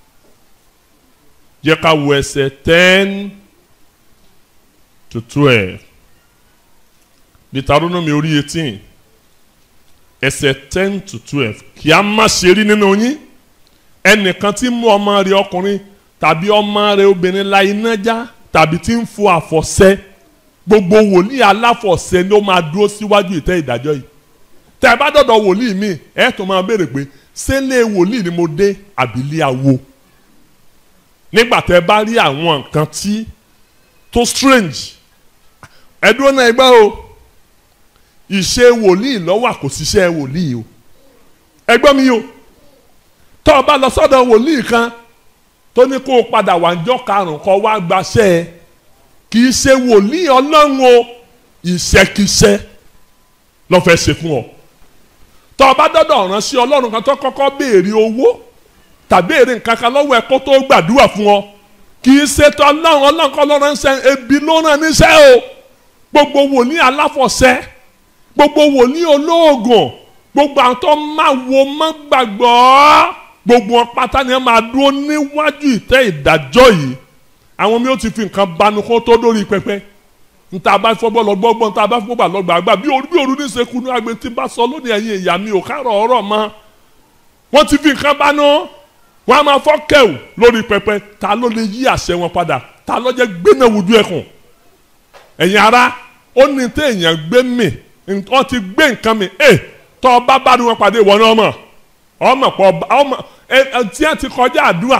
jẹ́ ká wo ẹsẹ̀ ten to twelve Deuteronomy orí eighteen ẹsẹ̀ ten to twelve kí a má ṣe rí nínú yín ẹnìkan tí mú ọmọ rẹ̀ ọkùnrin tàbí ọmọ rẹ̀ obìnrin la iná já tàbí tí ń fo àfọ̀ṣẹ gbogbo wòlíì aláfọ̀ṣẹ ni ó máa dúró síwájú ìtẹ́ ìdájọ́ yìí tẹ́ ẹ bá dọ̀dọ̀ wòlíì mi ẹ tó máa béèrè pé sẹ́lẹ̀ wòlíì ni mo dé àbílẹ̀ awo nígbà tẹ́ ẹ bá rí àwọn nǹkan tí tó strange ẹ dúró náà ẹgbẹ́ o ìṣe wòlíì lọ́wọ́ kò síṣẹ́ wòlíì o ẹgbọ́n mi o tó o bá lọ sọ́dọ̀ wòlíì kan tó ní kó o padà wà ńjọ́ karùn-ún kó wá gbaṣẹ́ ẹ kì í ṣe wòlíì ọlọ́run o ìṣẹ́kíṣẹ́ ló fẹ́ ṣe fún ọ tó o bá dọ́dọ̀ ránṣẹ́ ọlọ́run kan tó kọ́kọ́ béèrè owó tàbí èrè nǹkan kan lọ́wọ́ ẹ kó tó gbàdúrà fún ọ kì í ṣe tó ọlọ́run ọlọ́run kan ló ránṣẹ́ ebi ló rán níṣẹ́ o gbogbo wòlíì aláfọ̀ṣẹ́ gbogbo wòlíì olóògùn gbogbo àwọn tó máa wo má gbàgbọ́ gbogbo wọn pátá ni wọn máa dúró níwájú ìtẹ́ ìdájọ́ yìí àwọn mi ò ti fi nǹkan banu kó tó dórí pẹpẹ nta bá fọgbọ́ lọ gbọ́gbọ́n nta bá fọgbà lọ gbàgbà bí orí bí orí ní sekú ní agbe tí bá sọ lónìí ẹ̀yin ìyá mi ò kárọ̀ ọ̀rọ̀ mọ́ wọ́n ti fi nǹkan banu wọ́n á máa fọ́ kẹ́wù lórí pẹpẹ ta ló lè yí àṣẹ wọn padà ta ló jẹ́ gbéná wudu ẹkùn ẹ̀yin ara ó ní tẹ́ èèyàn gbé mi wọ́n ti gbé nǹkan mi ẹ̀ tọ́ ọba bá ní wọn pàdé ìwọ náà mọ̀ ọmọ pọ̀ ọmọ ẹ tí a ti kọjá àdúrà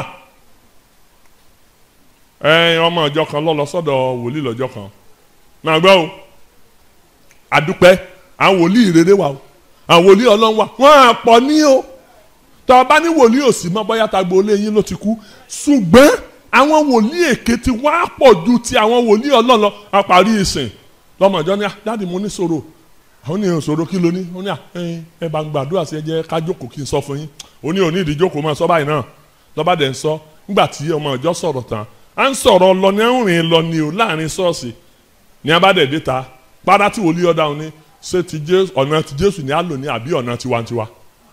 ẹ ọmọ ọjọ́ kan lọ lọ sọ́dọ̀ wòlíì lọ́jọ́ kan máa gbọ́ o àdúpẹ́ àwọn wòlíì rere wà o àwọn wòlíì ọlọ́run wà wọ́n á pọ̀ ní o tọ́ ọba ní wòlíì òsì mọ́ bóyá ta gbolé yín ló ti kú ṣùgbọ́n àwọn wòlíì èké ti wá pọ̀ ju ti àwọn wòlíì ọlọ́run lọ àparí ìsìn lọ́mọ ìjọ ní dáàdì mo ní sọ̀rọ̀ àwọn ní ìṣòro kí ló ní ó ní à ẹ bá ń gbàdúrà sí ẹ jẹ́ ká jókòó kí n sọ fún yín ó ní òní ìdíjókòó máa sọ báyìí náà lọ́ba dẹ̀ ń sọ nígbà tí ọmọ ìjọ sọ̀rọ̀ tán à ń sọ̀rọ̀ lọ ní rìn lọ ní o láàrin ṣọ́ọ̀ṣì ní abádẹ̀ déta padà tí wòlíì ọ̀dà òní ṣé ti Jésù ọ̀nà ti Jésù ní àlò ní àbí ọ̀nà tiwantiwa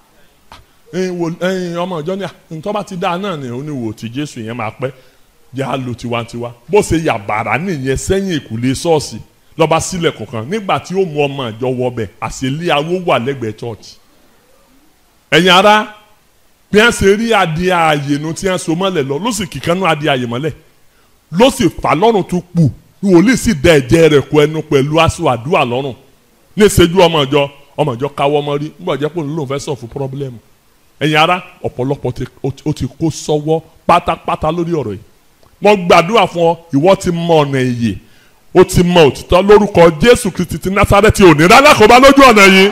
ọmọ ìjọ ní à ntọ́ bá ti dáa náà ni ó ní wò ti Jésù yẹn máa pẹ́ jẹ́ àlò tiwantiwa bó ṣe yàbàrá nìyẹn sẹ́yìn ìkùlé ṣọ́ọ̀ṣì lọ́ba sílẹ̀ kọ̀ọ̀kan nígbà tí ó mú ọmọ ìjọ wọbẹ̀ àṣẹlẹ̀ awó wà lẹ́gbẹ̀ẹ́ church ẹ̀yin ara bí wọ́n ṣe rí adìẹ ààyè nu tí wọ́n so mọ́lẹ̀ lọ ló sì kíkanú adìẹ ààyè mọ́lẹ̀ ló sì fà lọ́rùn tó kù wòlíì sì dẹ ẹ̀jẹ̀ rẹ̀ kó ẹnu pẹ̀lú aṣọ àdúrà lọ́rùn ní ìṣẹ́jú ọmọ ìjọ ọmọ ìjọ káwọ́ mọ́ rí nígbà jẹ́ pé òun lòun fẹ́ sọ fún pọ́blẹ́mù ẹ̀yin ara ọ̀pọ̀lọpọ̀ ó ti kó sọ́wọ́ pátápátá lórí ọ̀rọ̀ yìí mo gbàdúrà fún ọ ìwọ ti mọ ọ̀nà ìyè ó ti mọ òtítọ́ lórúkọ Jésù Kristi ti Násárẹ́tì òní rárá kò bá lójú ọ̀nà yìí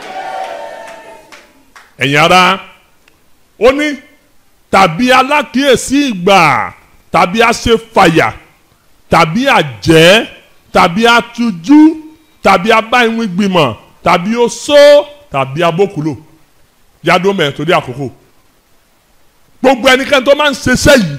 ẹ̀yin ara ó ní tàbí alákìíyèsí ìgbà tàbí aṣèfàyà tàbí àjẹ́ tàbí atújú tàbí abáyín gbìmọ̀ tàbí oṣó tàbí abókùlò yàdó mẹ́rin torí àkókò gbogbo ẹnikẹ́ni tó máa ń ṣiṣẹ́ yìí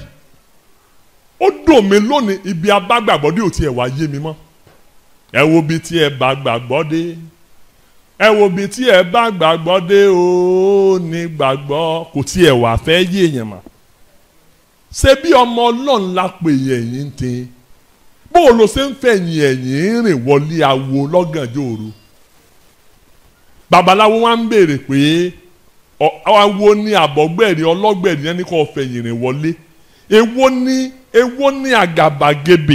ó dùn mí lónìí ibi abágbàgbọ́ dé ò tiẹ̀ wá yé mi mọ́ ẹ wo bí tí ẹ bá gbàgbọ́ dé ẹ wo bí tí ẹ bá gbàgbọ́ dé ó ní gbàgbọ́ kò tiẹ̀ wá fẹ́ yé èèyàn mọ́ ṣé bí ọmọ ọlọ́run la pè yẹ̀yìn tẹ bó o lọ ṣe ń fẹ̀yìn ẹ̀yìn rìn wọlé awo lọ́gànjọ́ òru babaláwo wa ń béèrè pé awo ní àbọ̀gbẹ̀rì ọlọ́gbẹ̀rì yẹn ní kò fẹ̀yìn rìn wọlé èwo ní èwo ní àgàbàgebè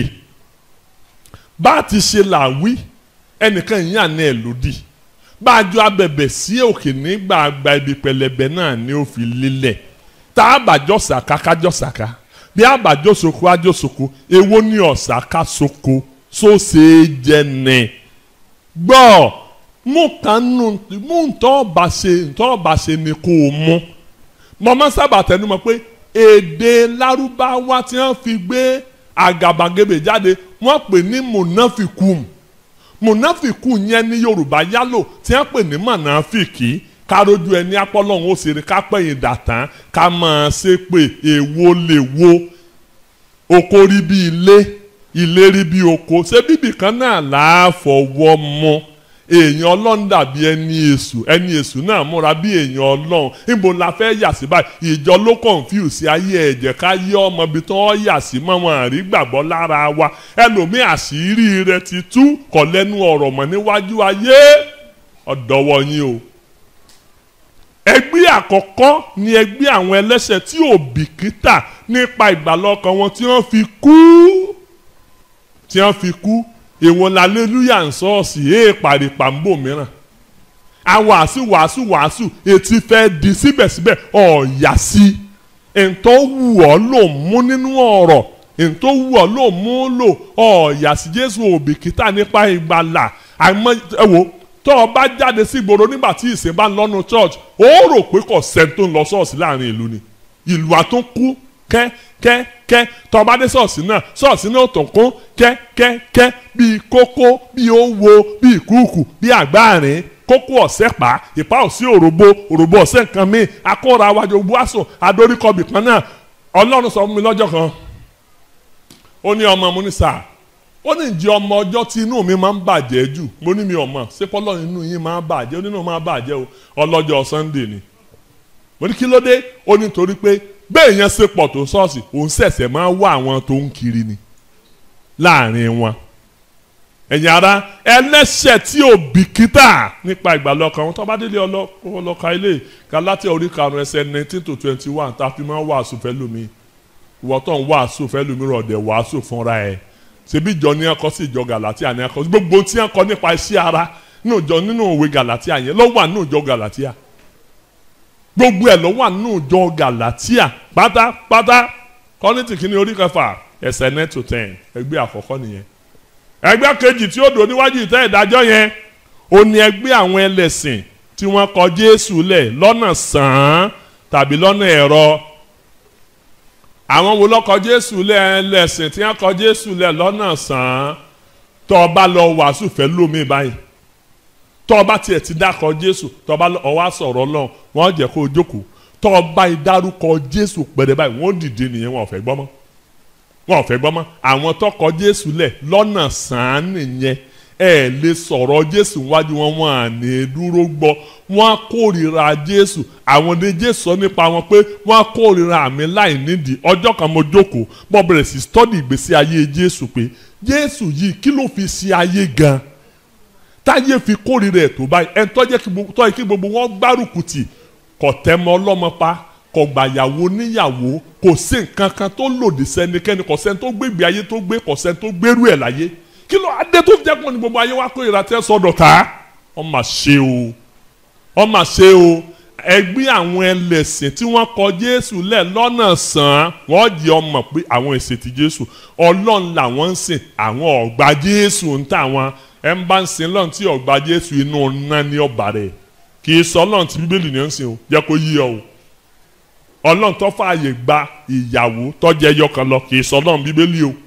bá a ti ṣe làwí ẹnìkan yìí àná ẹ̀ lòdì bá a jọ abẹ̀bẹ̀ sí òkè nígbà àgbà ibi pẹlẹbẹ náà ni ó fi lélẹ̀ tá a bá jọ sàká ká jọ sàká bí a bá jọ soko á jọ soko èwo ní ọ̀sàká soko sóṣe jẹ nẹ gbọ́ mú kanú mú ntọ́ bá ṣe ntọ́ bá ṣe ni kò mú mọ̀mọ́ sábà tẹnu mọ́ pé èdè lárúbáwá tí wọ́n fi gbé àgàbàgebè jáde wọ́n pè ní mùnáfìkùm mùnáfìkùm yẹn ní yorùbá yálò tí wọ́n pè ní mọ̀náfìkì kárójú ẹni apọ́lọ́hún ó ṣeré ká pẹ̀yìn dàtán ká máa ṣe pé èwo lè wo oko rí bí ilé ilé rí bí oko ṣé bíbì kan náà láàfọwọ́ mọ́ èèyàn ọlọ́run dàbí ẹni èṣù ẹni èṣù náà múra bí èèyàn ọlọ́run níbo la fẹ́ yà sí báyìí ìjọ ló confuse ayé ẹ̀jẹ̀ ká yé ọmọ ibi tó ń yà sí mọ́ wọn àrí gbàgbọ́ lára wa ẹlòmíì àṣírí rẹ ti tú kọ̀ lẹ́nu ọ̀rọ̀ mọ́ níwájú ayé ọ̀dọ́wọ́ yín o. ẹgbẹ́ àkọ́kọ́ ni ẹgbẹ́ àwọn ẹlẹ́ṣẹ̀ tí ò bìkítà nípa ìgbàlọ́kàn wọn tí wọ́n fi kú tí wọ́n fi kú èwo laleluya ń sọ́ọ̀sì èè pàrìpàmbò mìíràn àwàásù wàásù wàásù etí fẹ́ di síbẹ̀síbẹ̀ ọ̀yà sí ntọ́ wù ọ́ ló mú nínú ọ̀rọ̀ ntọ́ wù ọ́ ló mú lò ọ̀yà sí Jésù òbìkítà nípa ìgbàlà àmọ́ ẹ wo tó o bá jáde sí ìgboro nígbà tí ìsìn bá ń lọ́nu church ó rò pé kò sẹ́ni tó ń lọ ṣọ́ọ̀ṣì láàrin ìlú ni ìlú àtúnkú kẹ́ kẹ́ kẹ́ tó o bá dé ṣọ́ọ̀ṣì náà ṣọ́ọ̀ṣì náà tó kún kẹ́ kẹ́ kẹ́ bíi kókó bíi owó bíi kúùkù bíi àgbáàrin kókó ọ̀sẹ̀ pa ìpá òsì òròbó òròbó ọ̀sẹ̀ nǹkan míì akóra wájú buaso adoríkọbì kan náà ọlọ́run sọ fún mi lọ́jọ́ kan ó ní ọmọ mo ní sáà ó ní ìjì ọmọ ọjọ́ tí inú mi máa ń bàjẹ́ jù mo ní mi ọmọ ṣé pọ́lọ́ inú yín máa ń bàjẹ́ ó nínú máa bàjẹ́ o ọlọ́jọ́ Sunday ni mo ní kí ló dé ó ní torí pé bẹ́ẹ̀ yẹn ṣe pọ̀ tó ṣọ́ọ̀ṣì òun ṣẹ̀ṣẹ̀ máa ń wá àwọn tó ń kiri ni láàrin wọn ẹ̀yin ara ẹlẹ́ṣẹ̀ tí ò bìkítà nípa ìgbàlọ́kàn wọn tó bá délé ọlọ́ka ilé Gálátíà orí karùn-ún ẹsẹ̀ nineteen to twenty one tá a fi máa ń wàásù fẹ́ lómi ìwọ tó ń wàásù fẹ́ lómi rọ̀dẹ̀ wàásù fúnra ẹ̀ ṣebí ìjọ ní ẹkọ sí ìjọ Gálátíà ní ẹkọ gbogbo tí ẹkọ nípa iṣẹ́ ara nínú ìjọ nínú òwe Gálátíà yẹn ló wà nínú ìjọ Gálátíà gbogbo ẹ̀ ló wà nínú ìjọ Gálátíà pátápátá Kọ́ríńtì kìíní orí kẹfà ẹsẹ̀ nine to ten ẹgbẹ́ àkọ́kọ́ nìyẹn ẹgbẹ́ kejì tí ó dò níwájú ìtẹ́ ìdájọ́ yẹn ó ní ẹgbẹ́ àwọn ẹlẹ́sìn tí wọ́n kọ Jésù lẹ̀ lọ́nà sàn tàbí lọ́nà ẹ̀rọ àwọn wo ló kọ Jésù lẹ̀ ẹlẹ́sìn tí wọ́n kọ Jésù lẹ̀ lọ́nà sàn tó o bá lọ wàásù fẹ́ lómi báyìí tó o bá tiẹ̀ ti dákọ̀ Jésù tó o bá ọwọ́ sọ̀rọ̀ lọ́n wọ́n jẹ́ kó o jókòó tó o bá ìdárúkọ Jésù pẹ̀rẹ̀ báyìí wọ́n dìde nìyẹn wọn ò fẹ́ gbọ́ mọ́ wọn ò fẹ́ gbọ́ mọ́ àwọn tó kọ Jésù lẹ̀ lọ́nà sàn nìyẹn ẹ lè sọ̀rọ̀ Jésù wájú wọn wọn à ní dúró gbọ́ wọn kórìíra Jésù àwọn ní Jésù sọ nípa wọn pé wọn kórìíra mi láì nídìí ọjọ́ kan mo jókòó mo bẹ̀rẹ̀ sí stọ́dì ìgbésí ayé Jésù pé Jésù yìí kí ló fi ṣe ayé gan táyé fi kórìíra ẹ̀ tó báyìí ẹ̀ tọ́jú kí gbogbo wọn gbárùkù tì kò tẹ́mọ ọlọ́mọ pa kò gbàyàwó níyàwó kò sí nǹkan kan tó lòdì sẹ́nikẹ́ni kò sẹ́ni tó gbégbé ayé tó gbé kò sẹ́ni tó gbérú ẹ̀ láyé kí ló adé tó jẹ́ pọ̀ ní gbogbo ayé wa kó ìrà tẹ́ sọ́dọ̀ ká wọ́n mà ṣe o wọ́n mà ṣe o ẹgbẹ́ àwọn ẹlẹ́sìn tí wọ́n kọ Jésù lẹ̀ lọ́nà sàn wọ́n jẹ́ ọmọ pé àwọn èsì ti Jésù Ọlọ́run làwọn ń sìn àwọn ọ̀gbà Jésù ń tà wọn ẹ̀ ń bá ń sìn lọ́run tí ọ̀gbà Jésù inú ọ̀nà ní ọ̀bà rẹ̀ kì í sọ Ọlọ́run tí Bíbélì ní ń sìn o jẹ́ kó yí ọ o Ọlọ́run tó fààyè gba ìyàwó tó jẹ́ yọkan lọ kì í sọ Ọlọ́run Bíbélì o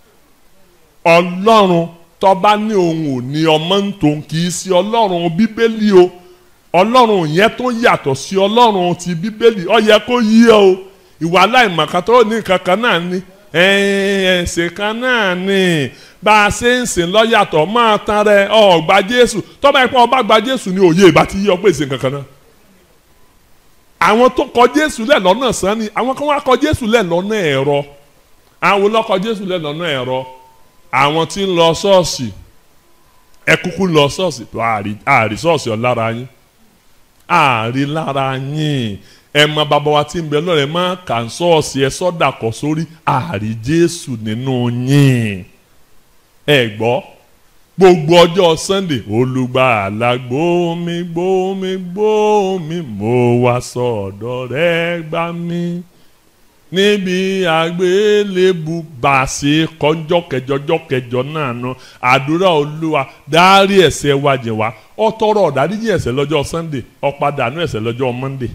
Ọlọ́run tó bá ní òun ò ní ọmọ ń tòun kì í sí Ọlọ́run Bíbélì o Ọlọ́run yẹn tó yàtọ̀ sí Ọlọ́run ti Bíbélì ó yẹ kó yí ọ o ìwà aláìmọ̀kan tó ní kankan náà ní ẹ̀sìn kan náà ní bá a ṣe ń sìn lọ́yàtọ̀ máa tan rẹ ọ̀gbà Jésù tó bá yẹ pé ọba gba Jésù ní òye ìbá ti yí ọ pé ìsìn kankan náà àwọn tó kọ Jésù lẹ̀ lọ́nà sàn ni àwọn kan wá kọ Jésù lẹ̀ lọ́nà ẹ̀rọ àwọn olókọ Jésù lẹ̀ lọ́nà ẹ̀rọ àwọn tí ń lọ ṣọ́ọ̀ṣì ẹ kúkú lọ ṣọ́ọ̀ṣì tó àárí ṣọ́ọ̀ṣì ọ̀lára yín àárí lára yín ẹ mọ bàbá wa tí ń bẹ lọ́rẹ̀ má kà ń ṣọ́ọ̀ṣì ẹ sọ́dà kọ́ sórí àárí Jésù nínú yín ẹ gbọ́ gbogbo ọjọ́ Sunday olùgbàlà gbómi gbómi gbómi mo wá sọ̀dọ̀ rẹ gbà mí níbi àgbélébù bá a ṣe kọjọ́ kẹjọ jọ́ kẹjọ náà nù àdúrà Olúwa dárí ẹ̀ṣẹ̀ wa jìn wá ó tọrọ ọ̀dáríjì ẹ̀ṣẹ̀ lọ́jọ́ Sunday ó pàdánù ẹ̀ṣẹ̀ lọ́jọ́ Monday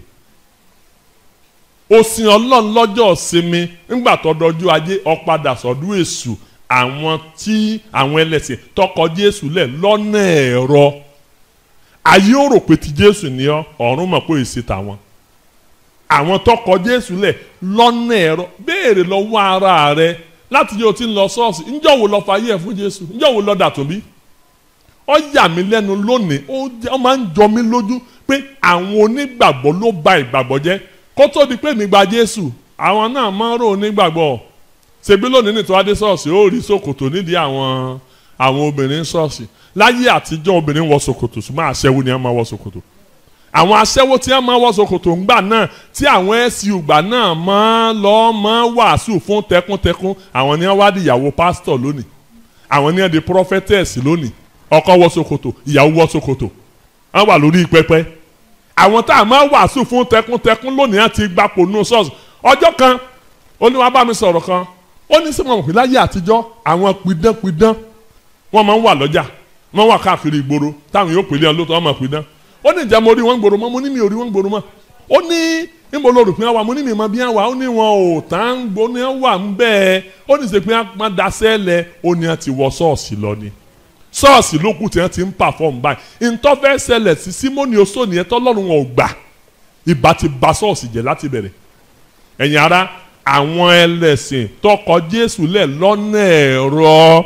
ó sin Ọlọ́run lọ́jọ́ ìsinmi ńgbà tó dọjú ajé ó padà sọ́dún èṣù àwọn tí àwọn ẹlẹ́sìn tọkọ Jésù lẹ̀ lọ́nà ẹ̀rọ ayé ó rò pé ti Jésù ni ọ ọ̀run mọ̀ pé èsì tàwọn àwọn tọkọ Jésù lẹ̀ lọ́nà ẹ̀rọ béèrè lọ́wọ́ ara rẹ láti yóò ti ń lọ ṣọ́ọ̀ṣì ńjọ́ wo lọ fàyè ẹ̀ fún Jésù ńjọ́ wo lọ dàtún bí ó yà mí lẹ́nu lónìí ó máa ń jọ mí lójú pé àwọn onígbàgbọ́ ló ba ìgbàgbọ́ jẹ́ kó tó di pé mi gba Jésù àwọn náà máa ń rò onígbàgbọ́ ṣebí lónìí nítorí adé ṣọ́ọ̀ṣì ó rí ṣòkòtò nídìí àwọn àwọn obìnrin ṣọ́ọ̀ṣì láyé àtijọ́ obìnrin wọ ṣòkòtò ṣùgbọ́n aṣẹ́wó ni wọ́n máa wọ ṣòkòtò àwọn aṣẹ́wó tí wọ́n máa wọ ṣòkòtò ńgbà náà tí àwọn ẹ̀sìn ìgbà náà máa lọ máa wàásù fún tẹkúntẹkún àwọn ni wọ́n wá di ìyàwó pásítọ̀ lónìí àwọn ni wọ́n di prophetess lónìí ọkọ wọ ṣòkòtò ìyàwó wọ ṣòkòtò wọ́n wà lórí pẹpẹ àwọn tá a máa wàásù fún tẹkúntẹkún lónìí wọ́n ti gbapò nù ṣọ́ọ̀ṣì ọjọ́ kan Olúwa bá mi sọ̀rọ̀ kan ó ní sẹ́wọ̀n òfin láyé àtijọ́ àwọn pidánpidán wọ́n máa ń wà lọ́jà wọ́n wà káàkiri ìgboro táwọn yóò pèlè ọlọ́tọ̀ ọmọ pè náà ó ní ìjà mo rí wọn gbòòrò mọ́ mo ní mi ò rí wọn gbòòrò mọ́ ó ní níbo ló rò pé wà mo ní mi mọ bí wà ó ní wọn ò tán gbó ní wà ń bẹ́ẹ̀ ó ní sè pé wọ́n daṣẹ́ lẹ̀ ó ní wọ́n ti wọ ṣọ́ọ̀ṣì lọ ni ṣọ́ọ̀ṣì ló kù tí wọ́n ti ń pàfọ́ọ̀mù báyìí ntọ́fẹ́ ṣẹlẹ̀ sí Símónì oṣó nìyẹn tọ́lọ́run wọn ò gbà ìbá ti ba ṣọ́ọ̀ṣì jẹ́ láti bẹ̀rẹ̀ ẹ̀yin ará àwọn ẹlẹ́sìn tọkọ Jésù lẹ̀ lọ́nà ẹ̀rọ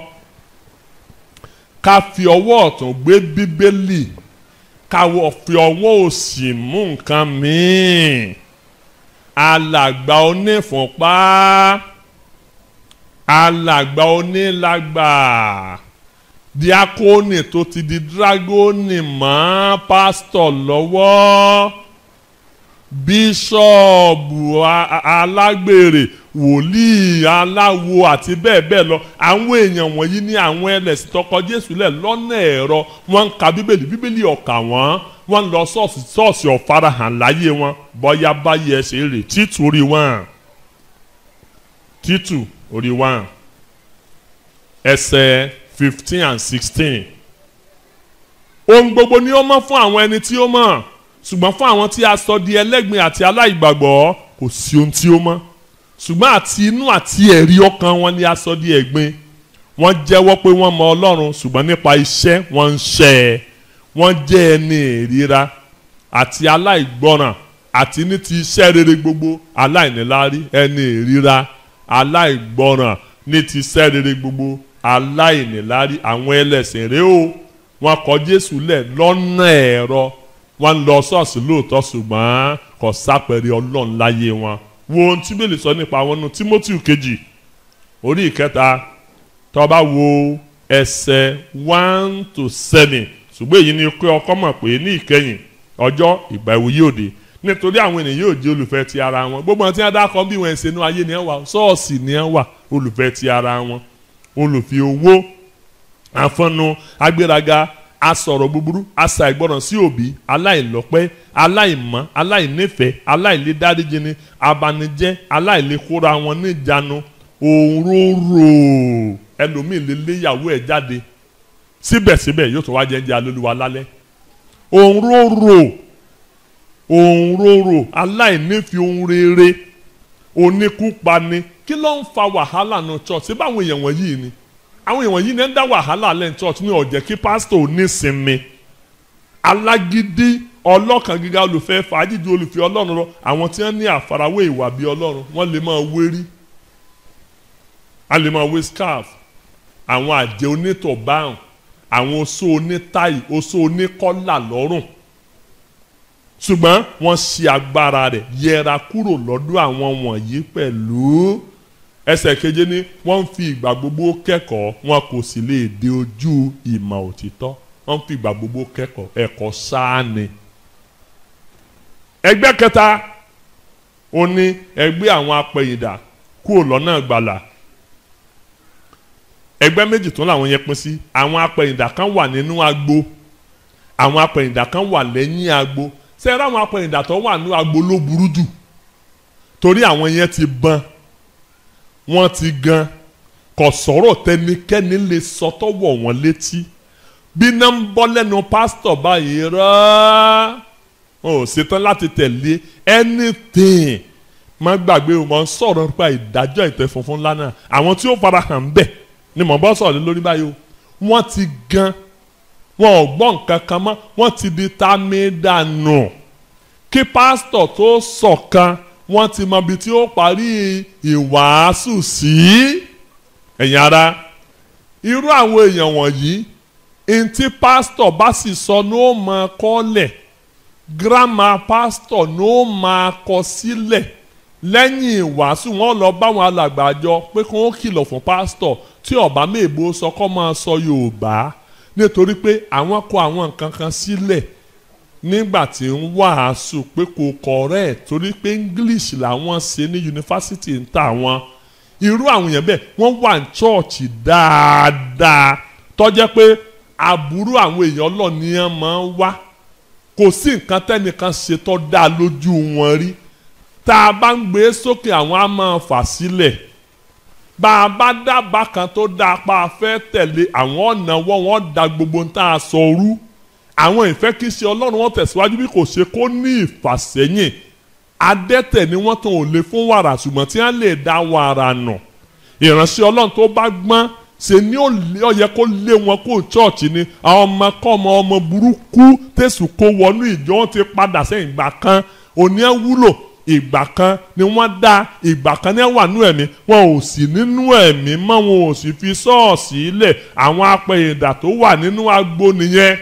ká fi ọwọ́ ọ̀tún gbé Bíbélì ká fi ọwọ́ òsì mú nǹkan míì alàgbà onífúnpá alàgbà onílágbà díákónì tó ti di dírágónì mọ́ pásítọ̀ lọ́wọ́ bíṣọ́ọ̀bù alágbèrè wòlíì aláwo àti bẹ́ẹ̀ bẹ́ẹ̀ lọ àwọn èèyàn wọ̀nyí ní àwọn ẹlẹ́sìn tọkọ Jésù lẹ̀ lọ́nà ẹ̀rọ wọ́n ń ka bíbélì bíbélì ọ̀kà wọ́n wọ́n ń lọ ṣọ́ọ̀ṣì ṣọ́ọ̀ṣì ọ̀farahàn láyé wọn bọ́yá báyìí ẹ ṣe rè Títù orí wọn Títù orí wọn ẹsẹ̀ fifteen and sixteen ohun gbogbo ni ó mọ́ fún àwọn ẹni tí ó mọ̀ ṣùgbọ́n fún àwọn tí a sọ di ẹlẹ́gbin àti aláìgbàgbọ́ kò sí ohun tí ó mọ́ ṣùgbọ́n àti inú àti ẹ̀rí ọkàn wọn ni a sọ di ẹ̀gbin wọ́n jẹ́wọ́ pé wọ́n mọ Ọlọ́run ṣùgbọ́n nípa iṣẹ́ wọ́n ń ṣẹ̀ ẹ́ wọ́n jẹ́ ẹni ìríra àti aláìgbọràn àti ní ti iṣẹ́ rere gbogbo aláìníláárí ẹni ìríra aláìgbọràn ní ti iṣẹ́ rere gbogbo aláìníláárí àwọn ẹlẹ́sìn rèé o wọ́n kọ Jésù lẹ̀ lọ́nà ẹ̀rọ wọ́n lọ ṣọ́ọ̀ṣì lóòótọ́ ṣùgbọ́n kò sápẹ̀rẹ̀ Ọlọ́run láyé wọn wo ohun tí Bíbélì sọ nípa wọn nù Tímótì kejì orí ìkẹta tó bá wo ẹsẹ̀ one to seven ṣùgbọ́n èyí ni pé ọkọ mọ̀ pé ní ìkẹyìn ọjọ́ ìgbà ìwòye òde nítorí àwọn ènìyàn yóò jẹ́ olùfẹ́ ti ara wọn gbogbo àwọn tí wọ́n dákọ̀ bí wọ́n ṣe inú ayé ni wọ́n wà ṣọ́ọ̀ṣì ni wọ́n wà olùfẹ́ ti ara wọn olùfi owó àfọ̀nù agbéraga asọ̀rọ̀ búburú asa ìgbọràn sí òbí aláìlọ́pẹ́ aláìmọ́ aláìnífẹ̀ẹ́ aláìlédáríjìní abanijẹ́ aláìlékóra wọn níjànú òróró ẹlòmíì lè léyàwó ẹ̀ jáde síbẹ̀síbẹ̀ yóò tó wá jẹ́ jẹ́ alólùwà lálẹ́ òróró òróró aláìnífẹ̀ẹ́ ohun rere oníkúpani kí ló ń fa wàhálà náà church ṣé báwọn èèyàn wọ̀nyí ni àwọn èèyàn yìí ní ń dá wàhálà lẹ́yìn church ní ọ̀jẹ̀ kí pásítọ̀ onísinmi alágídí ọlọ́kàn gíga olùfẹ́ fàájì ju olùfẹ́ Ọlọ́run lọ àwọn tí wọ́n ní àfarawé ìwà bíi Ọlọ́run wọ́n lè máa wérí a lè máa wé scarf àwọn àjẹ́ onítọ̀ báhùn àwọn oṣó onítáì oṣó oníkọ́là lọ́rùn ṣùgbọ́n wọ́n ṣe agbára rẹ̀ yẹra kúrò lọ́dọ̀ àwọn wọ̀nyí pẹ̀lú ẹsẹ̀ keje ni wọ́n ń fi ìgbà gbogbo kẹ́kọ̀ọ́ wọn kò sì lè dé ojú ìmọ̀ òtítọ́ wọ́n ń fi ìgbà gbogbo kẹ́kọ̀ọ́ ẹ̀kọ́ sáà ni. ẹgbẹ́ kẹta ó ní ẹgbẹ́ àwọn apẹ̀yìndà kúrò lọ́nà ìgbàlà ẹgbẹ́ méjì tó làwọn yẹn pín sí àwọn apẹ̀yìndà kan wà nínú agbo àwọn apẹ̀yìndà kan wà lẹ́yìn agbo sẹ́yìn àwọn apẹ̀yìndà tó wà nínú agbo ló burú jù torí àwọn yẹn ti bọn wọ́n ti gan kò sọ̀rọ̀ tẹnikẹ́ni lè sọ tọ́wọ̀ wọn létí bí náà ń bọ́ lẹ́nu pásítọ̀ báyìí rárá wọn ò ṣetán láti tẹ̀lé anything má gbàgbé wọn sọ̀rọ̀ nípa ìdájọ́ ìtẹ́ funfun lánàá àwọn tí ó fara hàn bẹ́ẹ̀ ni mò ń bọ́ sọ̀rọ̀ lórí báyìí o wọ́n ti gan wọn ò gbọ́ nǹkan kan mọ́ wọ́n ti di tá mi dànù kí pásítọ̀ tó sọ̀kan wọ́n ti mọ ibi tí ó parí ìwàásù sí ẹ̀yin ara irú àwọn èèyàn wọ̀nyí ntí pásítọ̀ bá sì sọ ní ó máa kọ́lẹ̀ gírámà pásítọ̀ ní ó máa kọ sílẹ̀ lẹ́yìn ìwàásù wọn lọ bá wọn alàgbàjọ pé kí wọ́n kìlọ̀ fún pásítọ̀ tí ọ̀bá mèèbó sọ kọ́ máa sọ Yorùbá nítorí pé àwọn kọ àwọn nǹkan kan sílẹ̀ nígbà tí ń wàásù pé kò correct torí pé English làwọn ṣe ní yunifásitì ń tà wọn irú àwọn èèyàn bẹ́ẹ̀ wọ́n wà ní chọ́ọ̀chì dáadáa tó jẹ́ pé aburú àwọn èèyàn ọlọ́ọ̀nìyàn máa ń wá kò sí nǹkan tẹ́nìkan ṣe tó dáa lójú wọn rí tá a bá ń gbé sókè àwọn á máa fà sílẹ̀ bá a bá dábàá kan tó dáa pa afẹ́ tẹ̀lé àwọn ọ̀nà wọ́n wọ́n da gbogbo tá a sọ rú àwọn ìfẹ́ kí ṣe ọlọ́run wọn tẹ̀síwájú bí kò ṣe kó ní ìfàsẹ́yìn adẹ́tẹ̀ ni wọ́n tàn ò lè fún wàrà ṣùgbọ́n tí wọ́n lè dá wàrà nù ìránṣẹ́ ọlọ́run tó bá gbọ́n ṣe ni ó yẹ kó lé wọn kó chọ́ọ̀chì ni àwọn ọmọ kọ́ ọmọ ọmọ burúkú tẹ̀sùn kó wọnú ìjọ wọn ti padà sẹ́yìn ìgbà kan òní ẹ̀ wúlò ìgbà kan ni wọ́n dá ìgbà kan ní wà nínú ẹ̀mí wọn ò sí nínú ẹ̀mí mọ́ wọn ò sì fi ṣọ́ọ̀ṣì ilẹ̀ àwọn apẹ̀yìndà tó wà nínú agbo nìyẹn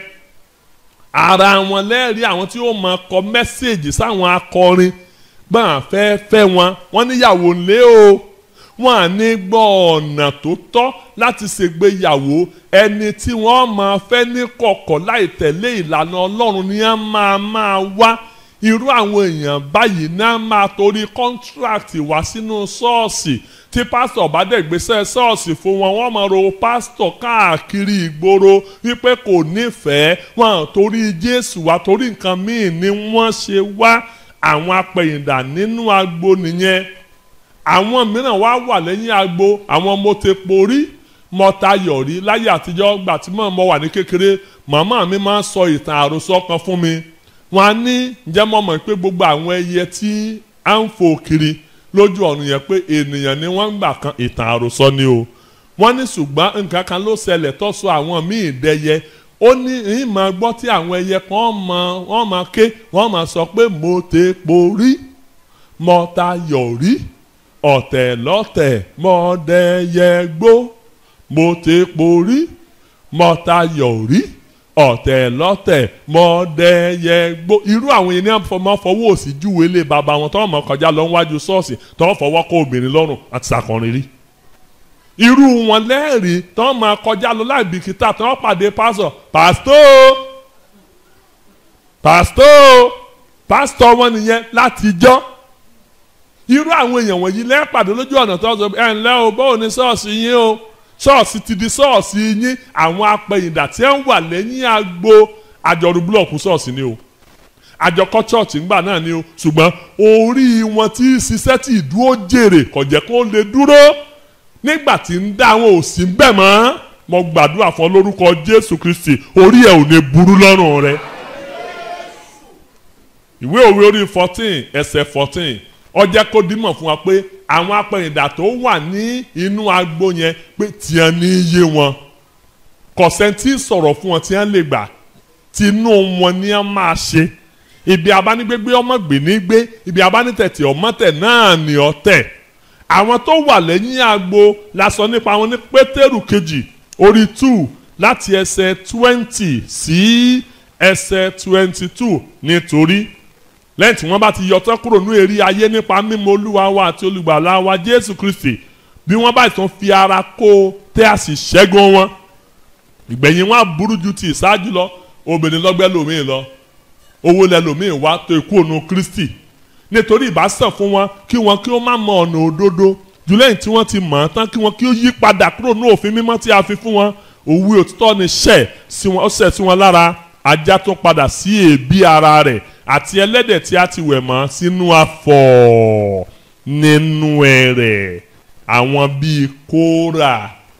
ara wọn lẹ́rìí àwọn tí ó máa kọ mẹ́sẹ̀gì sáwọn akọrin gbọ́n fẹ́ fẹ́ wọn wọ́n níyàwó ńlẹ́ o wọ́n à ní gbọ́ ọ̀nà tó tọ́ láti ṣègbéyàwó ẹni tí wọ́n máa fẹ́ ní kọ̀kọ̀ láì tẹ̀lé ìlànà Ọlọ́run ni wọ́n máa máa wá irú àwọn èèyàn báyìí náà máa torí kọ́ńtíráàtì wá sínú ṣọ́ọ̀ṣì tí pásítọ̀ bá dẹ̀ gbéṣẹ́ ṣọ́ọ̀ṣì fún wọn wọ́n máa ro pásítọ̀ káàkiri ìgboro wípé kò nífẹ̀ẹ́ wọn torí Jésù wá torí nǹkan míì ni wọ́n ṣe wá àwọn apẹ̀yìndà nínú agbo nìyẹn àwọn mìíràn wá wà lẹ́yìn agbo àwọn mọ̀tẹ́pọ̀rí mọ̀tayọ̀rí láyé àtijọ́ gbà tí mọ̀ mọ́ wà ní kékeré màmá mi máa ń sọ ìtàn àròsọ kan fún mi wọ́n á ní ǹjẹ́ mọ̀ mọ̀ pé gbogbo àwọn ẹyẹ tí à ń fò kiri lójú ọ̀run yẹn pé ènìyàn ni wọ́n ń gbà kan ìtàn àròsọ ni o wọ́n ní ṣùgbọ́n nǹkan kan ló ṣẹlẹ̀ tó sọ àwọn míì dẹyẹ ó ní ìmọ̀ gbọ́ tí àwọn ẹyẹ kan mọ wọ́n máa ké wọ́n máa sọ pé mọ̀tẹ́pọ̀rí mọ̀tayọ̀rí ọ̀tẹ̀ lọ́tẹ̀ mọ̀dẹ́yẹgbó mọ̀tẹ́pọ̀rí mọ̀tayọ̀rí ọ̀tẹ̀ lọ́tẹ̀ mọ̀dẹ́yẹgbó irú àwọn yẹn ní àfọmọ́ fọwọ́ òsì júwe lé bàbá wọn tọ́wọ́ mọ̀ kọjá lọ níwájú ṣọ́ọ̀ṣì tọ́wọ́ fọwọ́ kọ́ obìnrin lọ́rùn àti sàkọrin rí irú wọn lẹ́rìí tọ́wọ́ mọ̀ kọjá lọ láì bìkítà tọ́wọ́ pàdé pásọ̀ pásítọ̀ pásítọ̀ pásítọ̀ wọn nìyẹn látijọ́ irú àwọn èèyàn wọ̀nyí lẹ́pàdé lójú ọ̀nà tó sọ ẹ̀ ǹlẹ́ o bóò ní ṣọ́ọ̀ṣì yín o ṣọ́ọ̀ṣì ti di ṣọ́ọ̀ṣì yín àwọn apẹ̀yìndà tí ń wà lẹ́yìn agbo àjọrú búlọ̀kù ṣọ́ọ̀ṣì ni o àjọkọ́ ṣọ́ọ̀ṣì ńgbà náà ni o ṣùgbọ́n orí wọn tí ṣiṣẹ́ tí ìdúró jèrè kò jẹ́ kó lè dúró nígbà tí ń dá àwọn òsì ń bẹ̀ mọ́ mo gbàdúrà fún lórúkọ Jésù Kristi orí ẹ̀ ò ní burú lọ́rùn rẹ. ìwé òwe orí fourteen ẹsẹ̀ fourteen ó jẹ́ kó dímọ̀ fún wa pé àwọn apẹ̀yìndà tó wà ní inú agbo yẹn pé tiẹ̀ ní iye wọn kọ̀sẹ́ntì sọ̀rọ̀ fún wọn tí wọ́n lè gbà tinú wọn ni wọ́n máa ṣe ibi abánigbégbé ọmọ gbè ní gbé ibi abánitẹ̀tẹ̀ ọmọ tẹ̀ náà ní ọ̀tẹ̀ àwọn tó wà lẹ́yìn agbo la sọ nípa wọn ní Pétérù kejì orí two láti ẹsẹ̀ twenty sí ẹsẹ̀ twenty two nítorí lẹ́yìn tí wọ́n bá ti yọtọ́ kúrò ní èrè ayé nípa mímọ̀ Olúwa wa àti olùgbàlà wa Jésù Kristi bí wọ́n bá tún fi ara kó tẹ́ a sì ṣẹ́gun wọn ìgbẹ̀yìn wọn á burú ju ti ìṣáájú lọ obìnrin lọ́gbẹ́ lòmíì lọ owó lẹ lòmíì wá tó ikú ònú Kristi nítorí ìbásàn fún wọn kí wọn kí ó má mọ ọ̀nà òdodo jù lẹ́yìn tí wọ́n ti mọ̀ ọ́n tán kí wọn kí ó yí padà kúrò ní òfin mímọ́ tí a fi fún wọn òwe òtítọ́ ni ṣẹ̀ sí wọn lára ajá tó padà sí èébì ara rẹ̀ àti ẹlẹ́dẹ̀ tí a ti wẹ̀ mọ́ sínú afọ̀ nínú ẹ̀rẹ̀ àwọn bíi Kórà